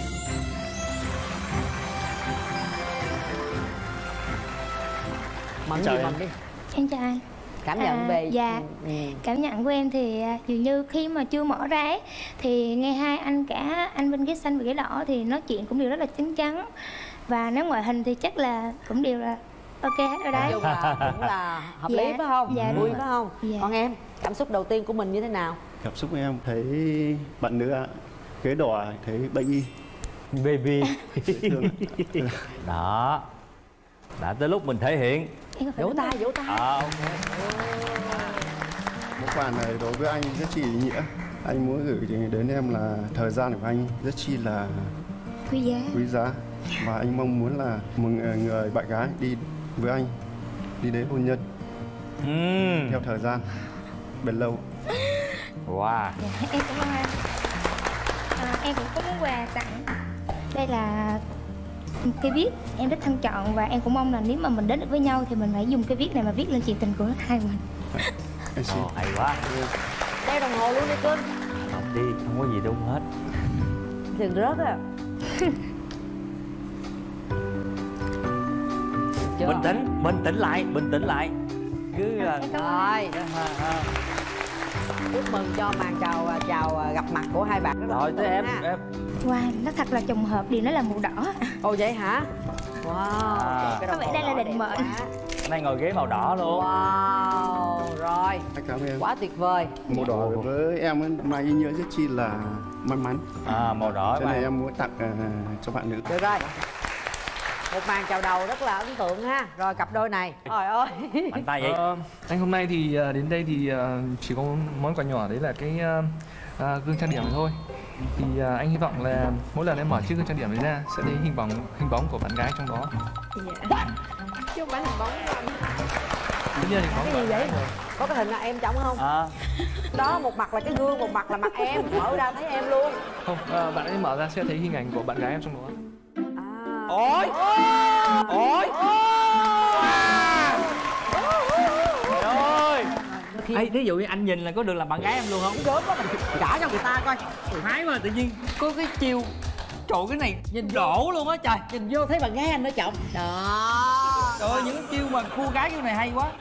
Mẫn gì Mẫn đi. Em chào anh. Cảm nhận à, về dạ ừ. Cảm nhận của em thì dường như khi mà chưa mở ra ấy, thì nghe hai anh cả anh bên ghế xanh và ghế đỏ thì nói chuyện cũng đều rất là chín chắn. Và nếu ngoại hình thì chắc là cũng đều là ok hết rồi đấy. Chung là cũng là hợp dạ. lý phải không? Dạ, vui phải không? Dạ. Còn em, cảm xúc đầu tiên của mình như thế nào? Cảm xúc của em thấy bạn nữ ghế đỏ thấy bệnh y. Baby. Đó. Đã tới lúc mình thể hiện. Vỗ tay, vỗ tay. À, ok. Món quà này đối với anh rất chi ý nghĩa. Anh muốn gửi đến em là thời gian của anh rất chi là quý giá. Quý giá. Và anh mong muốn là một người bạn gái đi với anh đi đến hôn nhân. uhm. Theo thời gian bền lâu. Wow. Dạ, em cảm ơn anh. À, em cũng có món quà tặng. Đây là cây viết em rất trân trọng và em cũng mong là nếu mà mình đến được với nhau thì mình phải dùng cây viết này mà viết lên chuyện tình của hai mình. Ồ, hay quá. Đeo đồng hồ luôn đi cưng. Không đi, không có gì đâu hết. Đừng rớt à. Bình tĩnh, bình tĩnh lại, bình tĩnh lại. Cứ là rồi. Chúc mừng cho màn chào chào gặp mặt của hai bạn. Rồi tới em, em. Wow, nó thật là trùng hợp, điều nó là màu đỏ. Ồ vậy hả? Wow. À. Có vẻ đây là định mệnh. Nay ngồi ghế màu đỏ luôn. Wow. Rồi. Cảm ơn. Quá tuyệt vời. Màu đỏ với em ấy, mai ý nghĩa rất chi là may mắn. À, màu đỏ. Cho nên em muốn tặng uh, cho bạn nữ. Được rồi. Một màn chào đầu rất là ấn tượng ha. Rồi cặp đôi này. Trời ơi. Mạnh tay vậy. Ờ, anh hôm nay thì đến đây thì chỉ có món quà nhỏ đấy là cái uh, gương trang điểm này thôi. Thì uh, anh hy vọng là mỗi lần em mở chiếc gương trang điểm đấy ra sẽ thấy hình bóng hình bóng của bạn gái trong đó. Dạ. Chứ không phải hình bóng của anh. Tất nhiên hình bóng cái gì vậy? Có cái hình là em trong không? À. Đó, một mặt là cái gương, một mặt là mặt em. Mở ra thấy em luôn. Không, uh, bạn ấy mở ra sẽ thấy hình ảnh của bạn gái em trong đó. Ôi! Ôi! Trời ơi! Ê, thí dụ như anh nhìn là có được làm bạn gái em luôn không? Gớm quá, mình gả cho người ta coi. Thái mà tự nhiên có cái chiêu. Trời cái này nhìn đổ luôn á trời. Nhìn vô thấy bạn gái anh đó chồng. Đó. Trời ơi, những chiêu mà cua gái kiểu này hay quá.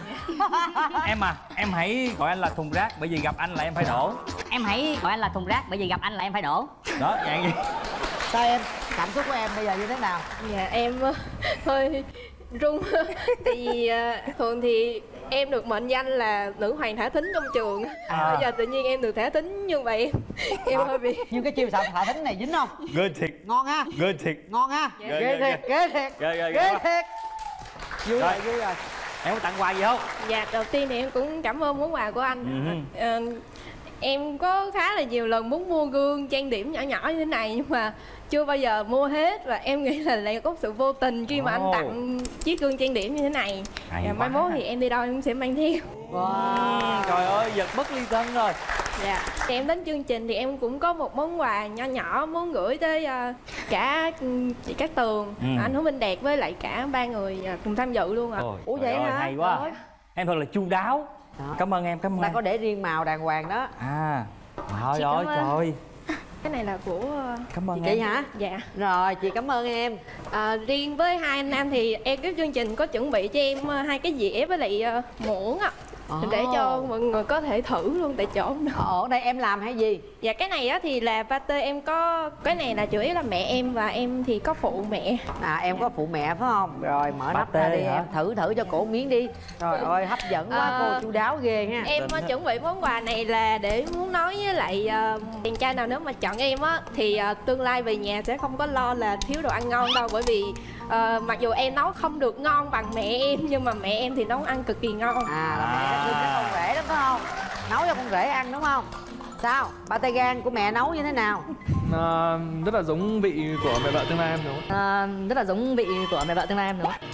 Em à, em hãy gọi anh là thùng rác bởi vì gặp anh là em phải đổ. Em hãy gọi anh là thùng rác bởi vì gặp anh là em phải đổ. Đó, dạng gì? Sao em? Cảm xúc của em bây giờ như thế nào? Dạ em hơi run. Tại vì thường thì em được mệnh danh là nữ hoàng thả thính trong trường. À. Bây giờ tự nhiên em được thả thính như vậy em em hơi bị. Nhưng cái chiêu xạo thả thính này dính không? Ghê thiệt. Ngon ha. Ghê thiệt. Ngon ha. Ghê, ghê, ghê, thiệt, ghê thiệt. Ghê ghê ghê thiệt. Vui rồi, vui rồi. Em có tặng quà gì không? Dạ đầu tiên thì em cũng cảm ơn món quà của anh. Ừ. À, em có khá là nhiều lần muốn mua gương trang điểm nhỏ nhỏ như thế này nhưng mà chưa bao giờ mua hết và em nghĩ là lại có sự vô tình khi mà anh tặng chiếc gương trang điểm như thế này. Và mai mốt thì em đi đâu em cũng sẽ mang theo. Wow. Trời ơi, giật bất ly thân rồi. Dạ. Thì em đến chương trình thì em cũng có một món quà nhỏ nhỏ muốn gửi tới uh, cả chị Cát Tường, ừ. anh Hữu Minh Đạt với lại cả ba người uh, cùng tham dự luôn ạ. À. Ủa vậy hả? Hay quá. Rồi. Em thật là chu đáo. Đó. Cảm ơn em, cảm ơn. Ta có để riêng màu đàng hoàng đó. À. Trời ơi, trời. Cái này là của cảm ơn chị em. hả? Dạ. Rồi chị cảm ơn em. À, riêng với hai anh nam thì em cái chương trình có chuẩn bị cho em hai cái dĩa với lại uh, muỗng ạ. Oh. Để cho mọi người có thể thử luôn tại chỗ. Ở đây em làm hay gì? Dạ cái này á thì là pate em có. Cái này là chủ yếu là mẹ em và em thì có phụ mẹ. À em có phụ mẹ phải không? Rồi mở pate nắp ra đi hả? Em thử thử cho cổ miếng đi. Trời ơi hấp dẫn quá, à, cô chu đáo ghê ha. Em Tình chuẩn bị món quà này là để muốn nói với lại uh, chàng trai nào nếu mà chọn em á thì uh, tương lai về nhà sẽ không có lo là thiếu đồ ăn ngon đâu. Bởi vì uh, mặc dù em nấu không được ngon bằng mẹ em nhưng mà mẹ em thì nấu ăn cực kỳ ngon. À là mẹ thương cái con rể đó phải không? Nấu cho con rể ăn đúng không? Sao? Pate gan của mẹ nấu như thế nào? À, rất là giống vị của mẹ vợ tương lai em đúng không? À, rất là giống vị của mẹ vợ tương lai em đúng không?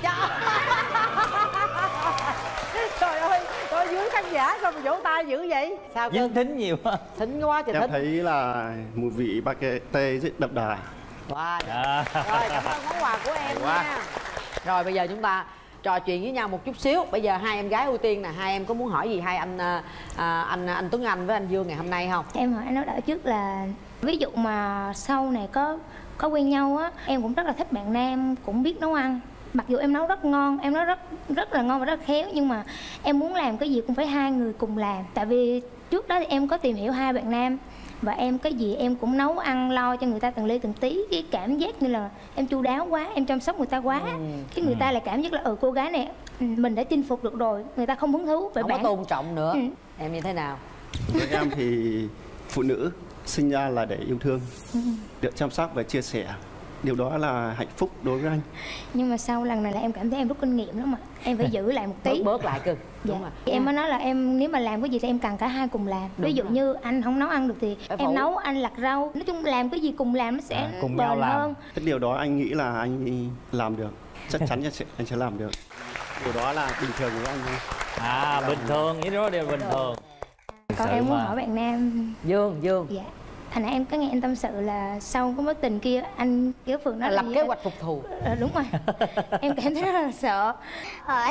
Trời ơi, tôi dưới khán giả sao mà vỗ tay dữ vậy? Sao dính thính nhiều quá. Thính quá trời em thính. Thấy là mùi vị pate rất đậm đà. Wow. À. Rồi cảm ơn món quà của em nha. Rồi bây giờ chúng ta trò chuyện với nhau một chút xíu. Bây giờ hai em gái ưu tiên nè, hai em có muốn hỏi gì hai anh à, anh anh Tuấn Anh với anh Dương ngày hôm nay không? Em hỏi anh nói đỡ trước là ví dụ mà sau này có có quen nhau á, em cũng rất là thích bạn nam cũng biết nấu ăn. Mặc dù em nấu rất ngon, em nấu rất rất là ngon và rất khéo nhưng mà em muốn làm cái gì cũng phải hai người cùng làm. Tại vì trước đó thì em có tìm hiểu hai bạn nam và em cái gì em cũng nấu ăn lo cho người ta từng ly từng tí. Cái cảm giác như là em chu đáo quá, em chăm sóc người ta quá. ừ. Cái người ta lại cảm giác là ừ cô gái này mình đã chinh phục được rồi, người ta không hứng thú. Không bạn... có tôn trọng nữa. ừ. Em như thế nào? Với em thì phụ nữ sinh ra là để yêu thương, Ừ. được chăm sóc và chia sẻ. Điều đó là hạnh phúc đối với anh. Nhưng mà sau lần này là em cảm thấy em rút kinh nghiệm lắm mà em phải giữ lại một tí. Bớt bớt lại cưng. Dạ. Đúng rồi. Em mới nói là em nếu mà làm cái gì thì em cần cả hai cùng làm. Đúng Ví dụ rồi. như anh không nấu ăn được thì Phải em phụ. nấu, anh lặt rau. Nói chung làm cái gì cùng làm nó sẽ À, cùng bền nhau làm. hơn. Cái điều đó anh nghĩ là anh làm được, chắc chắn anh sẽ, anh sẽ làm được. Điều đó là bình thường của anh thôi. À, bình thường, những đó đều bình thường. Còn Sự em muốn mà. hỏi bạn nam Dương, Dương. Dạ. Hồi nãy em có nghe anh tâm sự là sau cái mối tình kia anh kéo Phượng nói Lập là kế hoạch phục thù. Ờ, đúng rồi. Em cảm thấy rất là sợ. Ờ,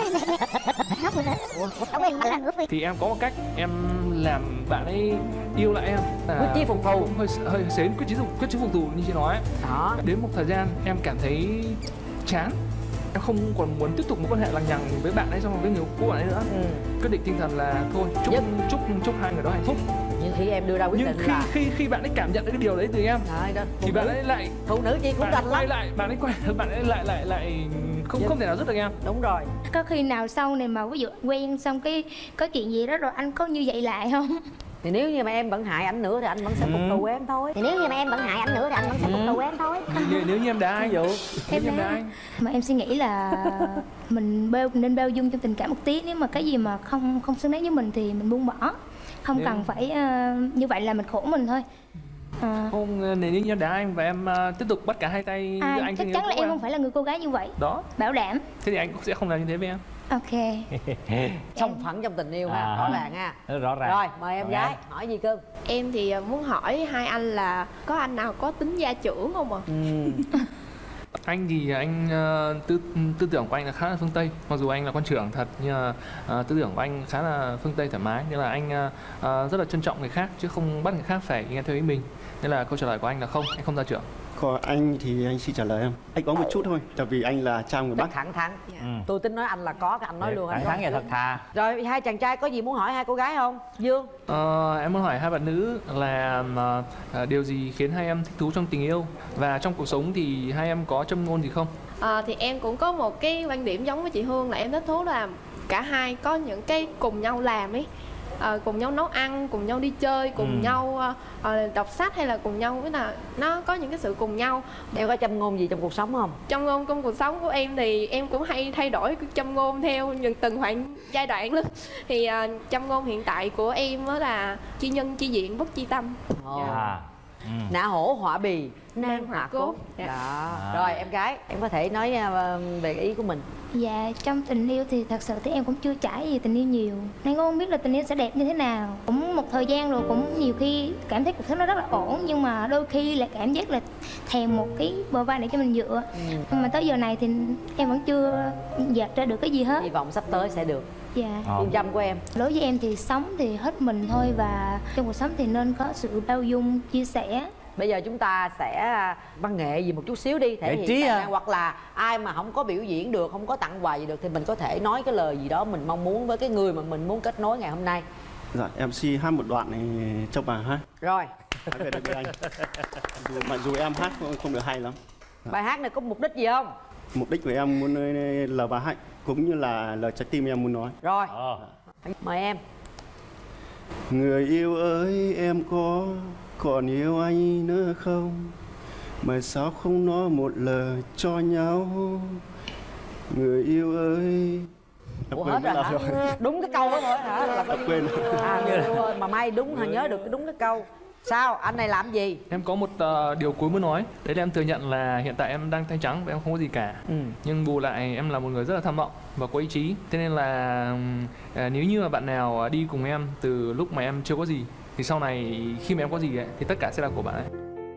Thì em có một cách em làm bạn ấy yêu lại em. là Quyết chí phục thù. cũng hơi hơi xến quyết chí phục quyết chí phục thù như chị nói. Đó. Đến một thời gian em cảm thấy chán, em không còn muốn tiếp tục mối quan hệ lằng nhằng với bạn ấy, xong với người cũ bạn ấy nữa. Ừ. Quyết định tinh thần là thôi chúc Nhất. chúc chúc hai người đó hạnh phúc. Nhưng khi em đưa ra quyết Nhưng định khi là khi khi bạn ấy cảm nhận được cái điều đấy từ em, Đấy, đó, thì phụ bạn nữ- ấy lại phụ nữ chi cũng bạn ấy rành quay lắm. lại bạn ấy quay bạn ấy lại lại lại không không thể nào dứt được em. Đúng rồi. Có khi nào sau này mà ví dụ quen xong cái có chuyện gì đó rồi anh có như vậy lại không? Thì nếu như mà em vẫn hại ảnh nữa thì anh vẫn sẽ phục thù em thôi. Thì nếu như mà em vẫn hại anh nữa thì anh vẫn sẽ phục thù em thôi. Nếu, nếu như em đá anh, nếu Em như em đá đá. anh, Mà em suy nghĩ là mình bao nên bao dung trong tình cảm một tí. Nếu mà cái gì mà không không xứng đáng với mình thì mình buông bỏ. Không Nếu- cần phải ờ, như vậy là mình khổ mình thôi. À, không nếu như em đá anh và em uh, tiếp tục bắt cả hai tay à, với anh chắc thì chắn là yêu em không phải là người cô gái như vậy. đó, Bảo đảm. thế thì anh cũng sẽ không làm như thế với em. Ok. Song phẳng trong tình yêu ha, À. rõ ràng ha. Rất rõ ràng. Rồi, mời em Mời gái, em. hỏi gì cưng? Em thì à, muốn hỏi hai anh là có anh nào có tính gia trưởng không ạ? Ừ. Anh thì anh uh, tư tư tưởng của anh là khá là phương Tây, mặc dù anh là con trưởng thật nhưng mà uh, tư tưởng của anh khá là phương Tây thoải mái, nên là anh uh, uh, rất là trân trọng người khác chứ không bắt người khác phải nghe theo ý mình. Nên là câu trả lời của anh là không, anh không gia trưởng. Còn anh thì anh xin trả lời em. Anh có một chút thôi, tại vì anh là cha người Bắc. Thẳng thắn. Ừ. Tôi tính nói anh là có, cái anh nói luôn. Thẳng anh có thắn và một thật chút. thà. Rồi, hai chàng trai có gì muốn hỏi hai cô gái không? Dương. Ờ, em muốn hỏi hai bạn nữ là mà, à, điều gì khiến hai em thích thú trong tình yêu, và trong cuộc sống thì hai em có châm ngôn gì không? À, thì em cũng có một cái quan điểm giống với chị Hương là em thích thú là cả hai có những cái cùng nhau làm ấy. À, cùng nhau nấu ăn, cùng nhau đi chơi, cùng Ừ. nhau à, đọc sách hay là cùng nhau, cái là nó có những cái sự cùng nhau. Em có châm ngôn gì trong cuộc sống không? Trong ngôn trong cuộc sống của em thì em cũng hay thay đổi cái châm ngôn theo những từng khoảng giai đoạn luôn. Thì à, châm ngôn hiện tại của em đó là chi nhân chi diện bất chi tâm. Ồ. À. Ừ. Nã hổ họa bì, nan Nan họa họa cốt. cốt. Đó. À. Rồi em gái, em có thể nói uh, về ý của mình. Dạ, trong tình yêu thì thật sự thì em cũng chưa trải gì tình yêu nhiều nên cũng không biết là tình yêu sẽ đẹp như thế nào. Cũng một thời gian rồi cũng nhiều khi cảm thấy cuộc sống nó rất là ổn, nhưng mà đôi khi lại cảm giác là thèm một cái bờ vai để cho mình dựa. Ừ. Nhưng mà tới giờ này thì em vẫn chưa dạt ra được cái gì hết. Hy vọng sắp tới sẽ được. Dạ. Phương châm của em. Đối với em thì sống thì hết mình thôi, và trong cuộc sống thì nên có sự bao dung, chia sẻ. Bây giờ chúng ta sẽ văn nghệ gì một chút xíu đi, thể Giải hiện trí tài à? năng, hoặc là ai mà không có biểu diễn được, không có tặng quà gì được thì mình có thể nói cái lời gì đó mình mong muốn với cái người mà mình muốn kết nối ngày hôm nay. Dạ, em xin hát một đoạn này cho bà hát. Rồi. Hát về được với anh. Dù, mặc dù em hát không, không được hay lắm. Bài hát này có mục đích gì không? Mục đích của em muốn là bà hạnh cũng như là lời trái tim em muốn nói. Rồi. Ờ. Mời em. Người yêu ơi, em có còn yêu anh nữa không? Mà sao không nói một lời cho nhau? Người yêu ơi. Ủa hết rồi hả? Đúng cái câu đó thôi hả? Là coi như- Quên. À, người yêu ơi, mà may đúng hả, nhớ được cái đúng cái câu. Sao? Anh này làm gì? Em có một uh, điều cuối muốn nói. Đấy là em thừa nhận là hiện tại em đang tay trắng và em không có gì cả. Ừ. Nhưng bù lại em là một người rất là tham vọng và có ý chí. Thế nên là uh, nếu như mà bạn nào đi cùng em từ lúc mà em chưa có gì, thì sau này khi mà em có gì ấy, thì tất cả sẽ là của bạn ấy.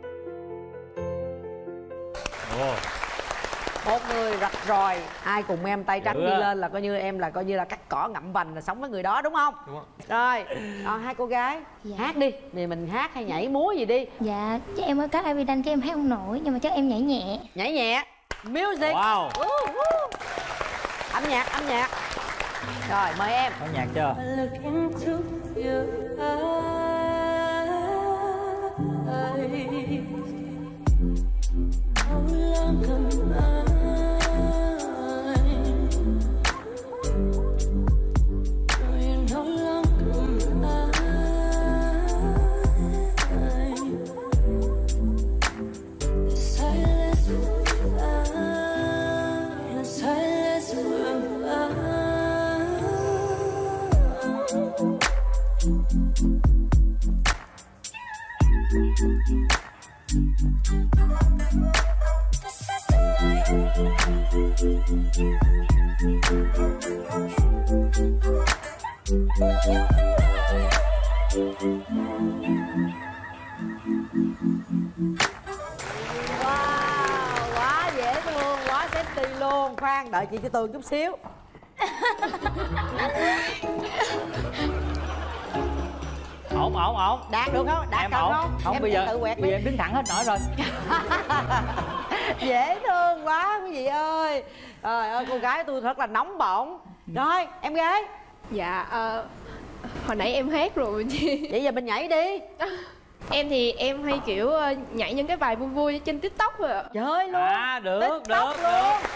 Ồ. Một người rạch ròi, ai cùng em tay trắng Ừ. đi lên là coi như em là coi như là cắt cỏ ngậm vành là sống với người đó, đúng không? Đúng không? Rồi, còn hai cô gái Dạ. hát đi, thì mình hát hay nhảy múa gì đi. Dạ, chắc em mới có evidence chứ em hát không nổi, nhưng mà chắc em nhảy nhẹ. Nhảy nhẹ. Music. Wow. Uh, uh. Âm nhạc, âm nhạc. Rồi, mời em. Có nhạc chưa? Look into your eyes. No longer mine. No, you're no longer mine. Wow, quá dễ thương, quá sexy luôn. Khoan, đợi chị cho Tường chút xíu. Ổn ổn ổn. Đạt được không? Đạt em được ổn. không? Không, Em bây giờ tự quẹt đi. bây giờ em đứng thẳng hết nổi rồi. Dễ thương quá quý vị ơi. Trời ơi, cô gái tôi thật là nóng bỏng. Rồi, em gái. Dạ, uh, hồi nãy em hát rồi chị. Vậy giờ mình nhảy đi. Em thì em hay kiểu uh, nhảy những cái bài vui vui trên TikTok rồi ạ. Trời ơi luôn. À, được, TikTok được, luôn. được.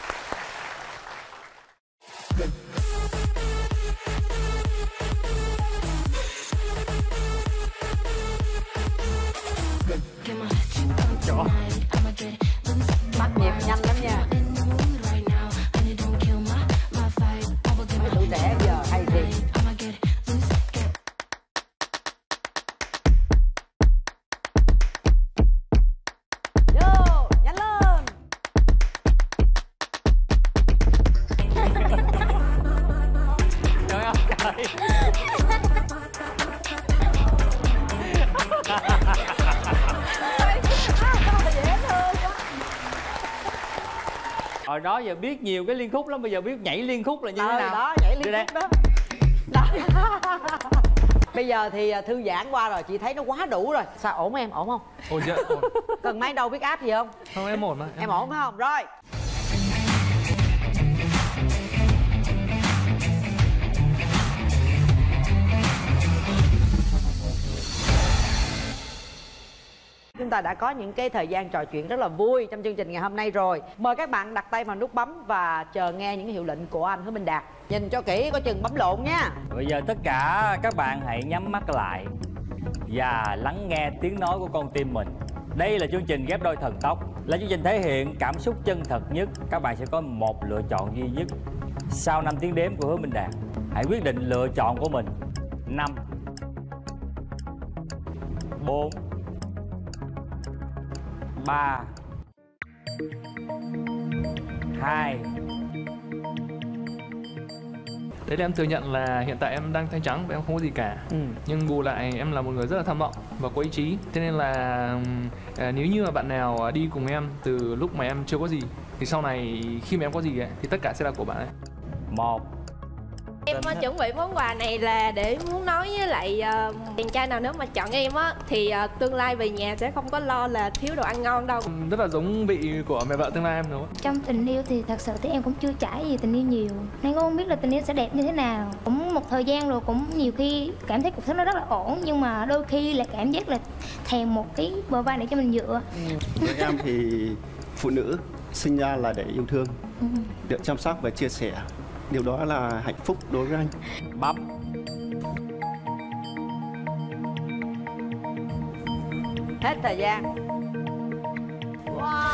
Bắt nhịp nhanh lắm nha. Mấy tụi trẻ giờ hay thiệt. Vô, nhanh lên. Trời ơi trời. Hồi đó giờ biết nhiều cái liên khúc lắm, bây giờ biết nhảy liên khúc là như thế nào? Đó, nhảy liên khúc đó. Đó. Bây giờ thì thư giãn qua rồi, chị thấy nó quá đủ rồi. Sao, ổn em, ổn không? Ổn chứ, ổn. Cần máy đâu biết áp gì không? Không, em ổn mà. Em, em ổn phải không? Rồi. Chúng ta đã có những cái thời gian trò chuyện rất là vui trong chương trình ngày hôm nay rồi. Mời các bạn đặt tay vào nút bấm và chờ nghe những hiệu lệnh của anh Hứa Minh Đạt. Nhìn cho kỹ, có chừng bấm lộn nha. Bây giờ tất cả các bạn hãy nhắm mắt lại và lắng nghe tiếng nói của con tim mình. Đây là chương trình Ghép Đôi Thần Tốc, là chương trình thể hiện cảm xúc chân thật nhất. Các bạn sẽ có một lựa chọn duy nhất. Sau năm tiếng đếm của Hứa Minh Đạt, hãy quyết định lựa chọn của mình. Năm, bốn, ba, hai. Đấy là em thừa nhận là hiện tại em đang tay trắng và em không có gì cả. Ừ. Nhưng bù lại em là một người rất là tham vọng và có ý chí. Thế nên là à, nếu như mà bạn nào đi cùng em từ lúc mà em chưa có gì thì sau này khi mà em có gì ấy, thì tất cả sẽ là của bạn ấy. Một. Em uh, chuẩn bị món quà này là để muốn nói với lại uh, chàng trai nào nếu mà chọn em á thì uh, tương lai về nhà sẽ không có lo là thiếu đồ ăn ngon đâu. Rất là giống vị của mẹ vợ tương lai em đúng không? Trong tình yêu thì thật sự thì em cũng chưa trải gì tình yêu nhiều nên cũng không biết là tình yêu sẽ đẹp như thế nào. Cũng một thời gian rồi cũng nhiều khi cảm thấy cuộc sống nó rất là ổn nhưng mà đôi khi lại cảm giác là thèm một cái bờ vai để cho mình dựa. Với em thì phụ nữ sinh ra là để yêu thương, Ừ. được chăm sóc và chia sẻ. Điều đó là hạnh phúc đối với anh. Bấm. Hết thời gian. Wow.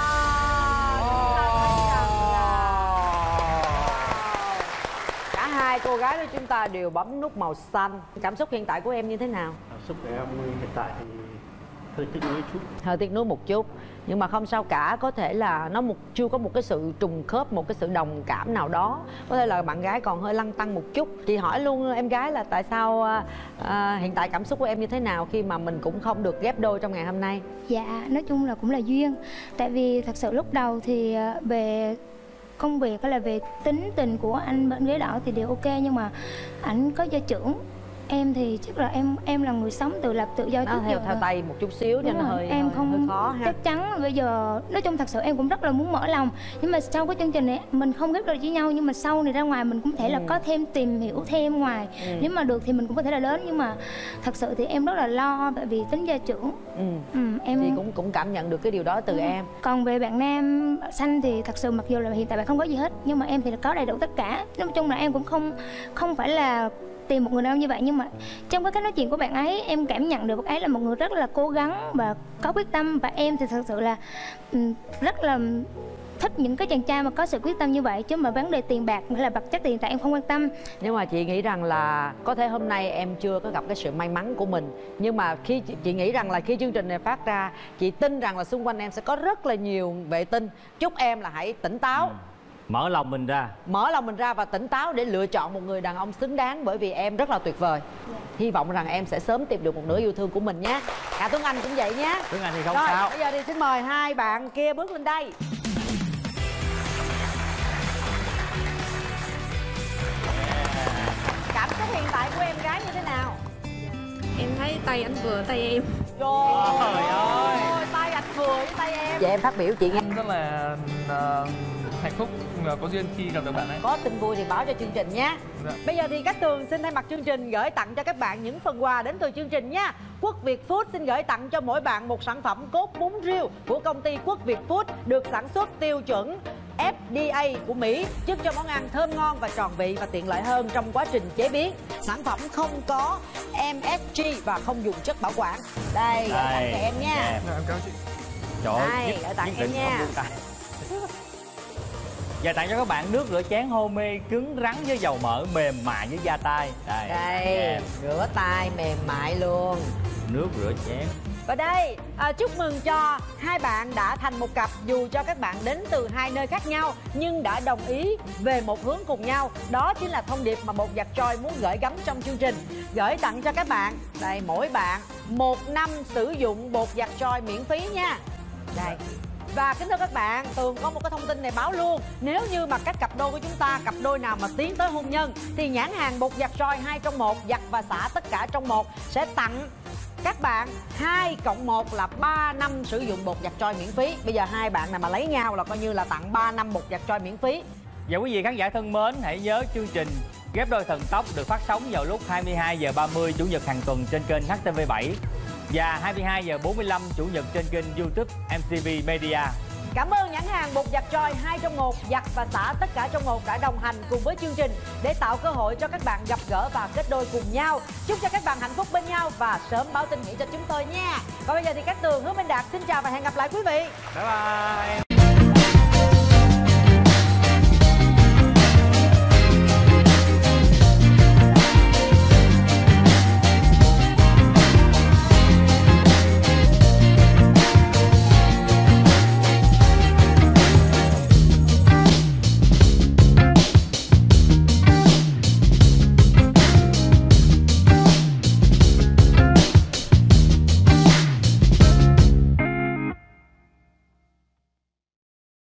Cả hai cô gái của chúng ta đều bấm nút màu xanh. Cảm xúc hiện tại của em như thế nào? Cảm xúc của em hiện tại thì hơi tiếc nuối chút. Hơi tiếc nuối một chút. Nhưng mà không sao cả, có thể là nó một chưa có một cái sự trùng khớp, một cái sự đồng cảm nào đó. Có thể là bạn gái còn hơi lăn tăn một chút. Chị hỏi luôn em gái là tại sao à, hiện tại cảm xúc của em như thế nào khi mà mình cũng không được ghép đôi trong ngày hôm nay? Dạ, nói chung là cũng là duyên. Tại vì thật sự lúc đầu thì về công việc hay là về tính tình của anh bên ghế đỏ thì đều ok, nhưng mà ảnh có gia trưởng. Em thì chắc là em em là người sống tự lập tự do Nó trước theo giờ theo tay một chút xíu cho nó hơi em hơi, không hơi khó ha. chắc chắn bây giờ nói chung thật sự em cũng rất là muốn mở lòng, nhưng mà sau cái chương trình này mình không ghép đôi với nhau, nhưng mà sau này ra ngoài mình cũng thể là Ừ. có thêm tìm hiểu thêm ngoài. Ừ. Nếu mà được thì mình cũng có thể là đến, nhưng mà thật sự thì em rất là lo tại vì tính gia trưởng. Ừ. Ừ, em Thì cũng cũng cảm nhận được cái điều đó từ Ừ. em. Còn về bạn nam xanh thì thật sự mặc dù là hiện tại bạn không có gì hết, nhưng mà em thì là có đầy đủ tất cả. Nói chung là em cũng không không phải là tìm một người đàn ông như vậy, nhưng mà trong cái cách nói chuyện của bạn ấy em cảm nhận được bạn ấy là một người rất là cố gắng và có quyết tâm, và em thì thật sự là ừ, rất là thích những cái chàng trai mà có sự quyết tâm như vậy, chứ mà vấn đề tiền bạc hay là vật chất thì hiện tại em không quan tâm. Nhưng mà chị nghĩ rằng là có thể hôm nay em chưa có gặp cái sự may mắn của mình, nhưng mà khi chị, chị nghĩ rằng là khi chương trình này phát ra, chị tin rằng là xung quanh em sẽ có rất là nhiều vệ tinh. Chúc em là hãy tỉnh táo, Mở lòng mình ra. Mở lòng mình ra và tỉnh táo để lựa chọn một người đàn ông xứng đáng, bởi vì em rất là tuyệt vời. Hy vọng rằng em sẽ sớm tìm được một nửa yêu thương của mình nhé. Cả Tuấn Anh cũng vậy nhé. Tuấn Anh thì không Rồi, sao. bây giờ thì xin mời hai bạn kia bước lên đây. Cảm xúc hiện tại của em gái như thế nào? Em thấy tay anh vừa tay em. Trời ơi, tay anh vừa với tay em. Vậy em phát biểu chị nghe. Rất là uh, hạnh phúc uh, có duyên khi gặp được bạn ấy. Có tin vui thì báo cho chương trình nhé. Dạ. Bây giờ thì Cát Tường xin thay mặt chương trình gửi tặng cho các bạn những phần quà đến từ chương trình nha. Quốc Việt Food xin gửi tặng cho mỗi bạn một sản phẩm cốt bún riêu của công ty Quốc Việt Food, được sản xuất tiêu chuẩn F D A của Mỹ, giúp cho món ăn thơm ngon và tròn vị và tiện lợi hơn trong quá trình chế biến. Sản phẩm không có M S G và không dùng chất bảo quản. Đây, gửi tặng cho em nha. Dạ, em cảm ơn chị. Trời ơi, Đây, nhất- gửi tặng nhất em định nha. không buông tay. Và tặng cho các bạn nước rửa chén Home cứng rắn với dầu mỡ, mềm mại với da tay. Đây, Đây, em. rửa tay mềm mại luôn. Nước rửa chén. Và đây, à, chúc mừng cho hai bạn đã thành một cặp, dù cho các bạn đến từ hai nơi khác nhau nhưng đã đồng ý về một hướng cùng nhau. Đó chính là thông điệp mà bột giặt Joy muốn gửi gắm trong chương trình. Gửi tặng cho các bạn, đây, mỗi bạn một năm sử dụng bột giặt Joy miễn phí nha. Đây. Và kính thưa các bạn, Tường có một cái thông tin này báo luôn. Nếu như mà các cặp đôi của chúng ta, cặp đôi nào mà tiến tới hôn nhân, thì nhãn hàng bột giặt Joy hai trong một, giặt và xả tất cả trong một, sẽ tặng các bạn hai cộng một là ba năm sử dụng bột giặt Joy miễn phí. Bây giờ hai bạn nào mà lấy nhau là coi như là tặng ba năm bột giặt Joy miễn phí. Và quý vị khán giả thân mến, hãy nhớ chương trình Ghép Đôi Thần Tốc được phát sóng vào lúc hai mươi hai giờ ba mươi Chủ nhật hàng tuần trên kênh H T V bảy và hai mươi hai giờ bốn mươi lăm Chủ nhật trên kênh YouTube M T V Media. Cảm ơn nhãn hàng bột giặt Joy hai trong một, giặt và xả tất cả trong một đã đồng hành cùng với chương trình để tạo cơ hội cho các bạn gặp gỡ và kết đôi cùng nhau. Chúc cho các bạn hạnh phúc bên nhau và sớm báo tin nghỉ cho chúng tôi nha. Còn bây giờ thì Cát Tường, Hứa Minh Đạt xin chào và hẹn gặp lại quý vị. Bye bye.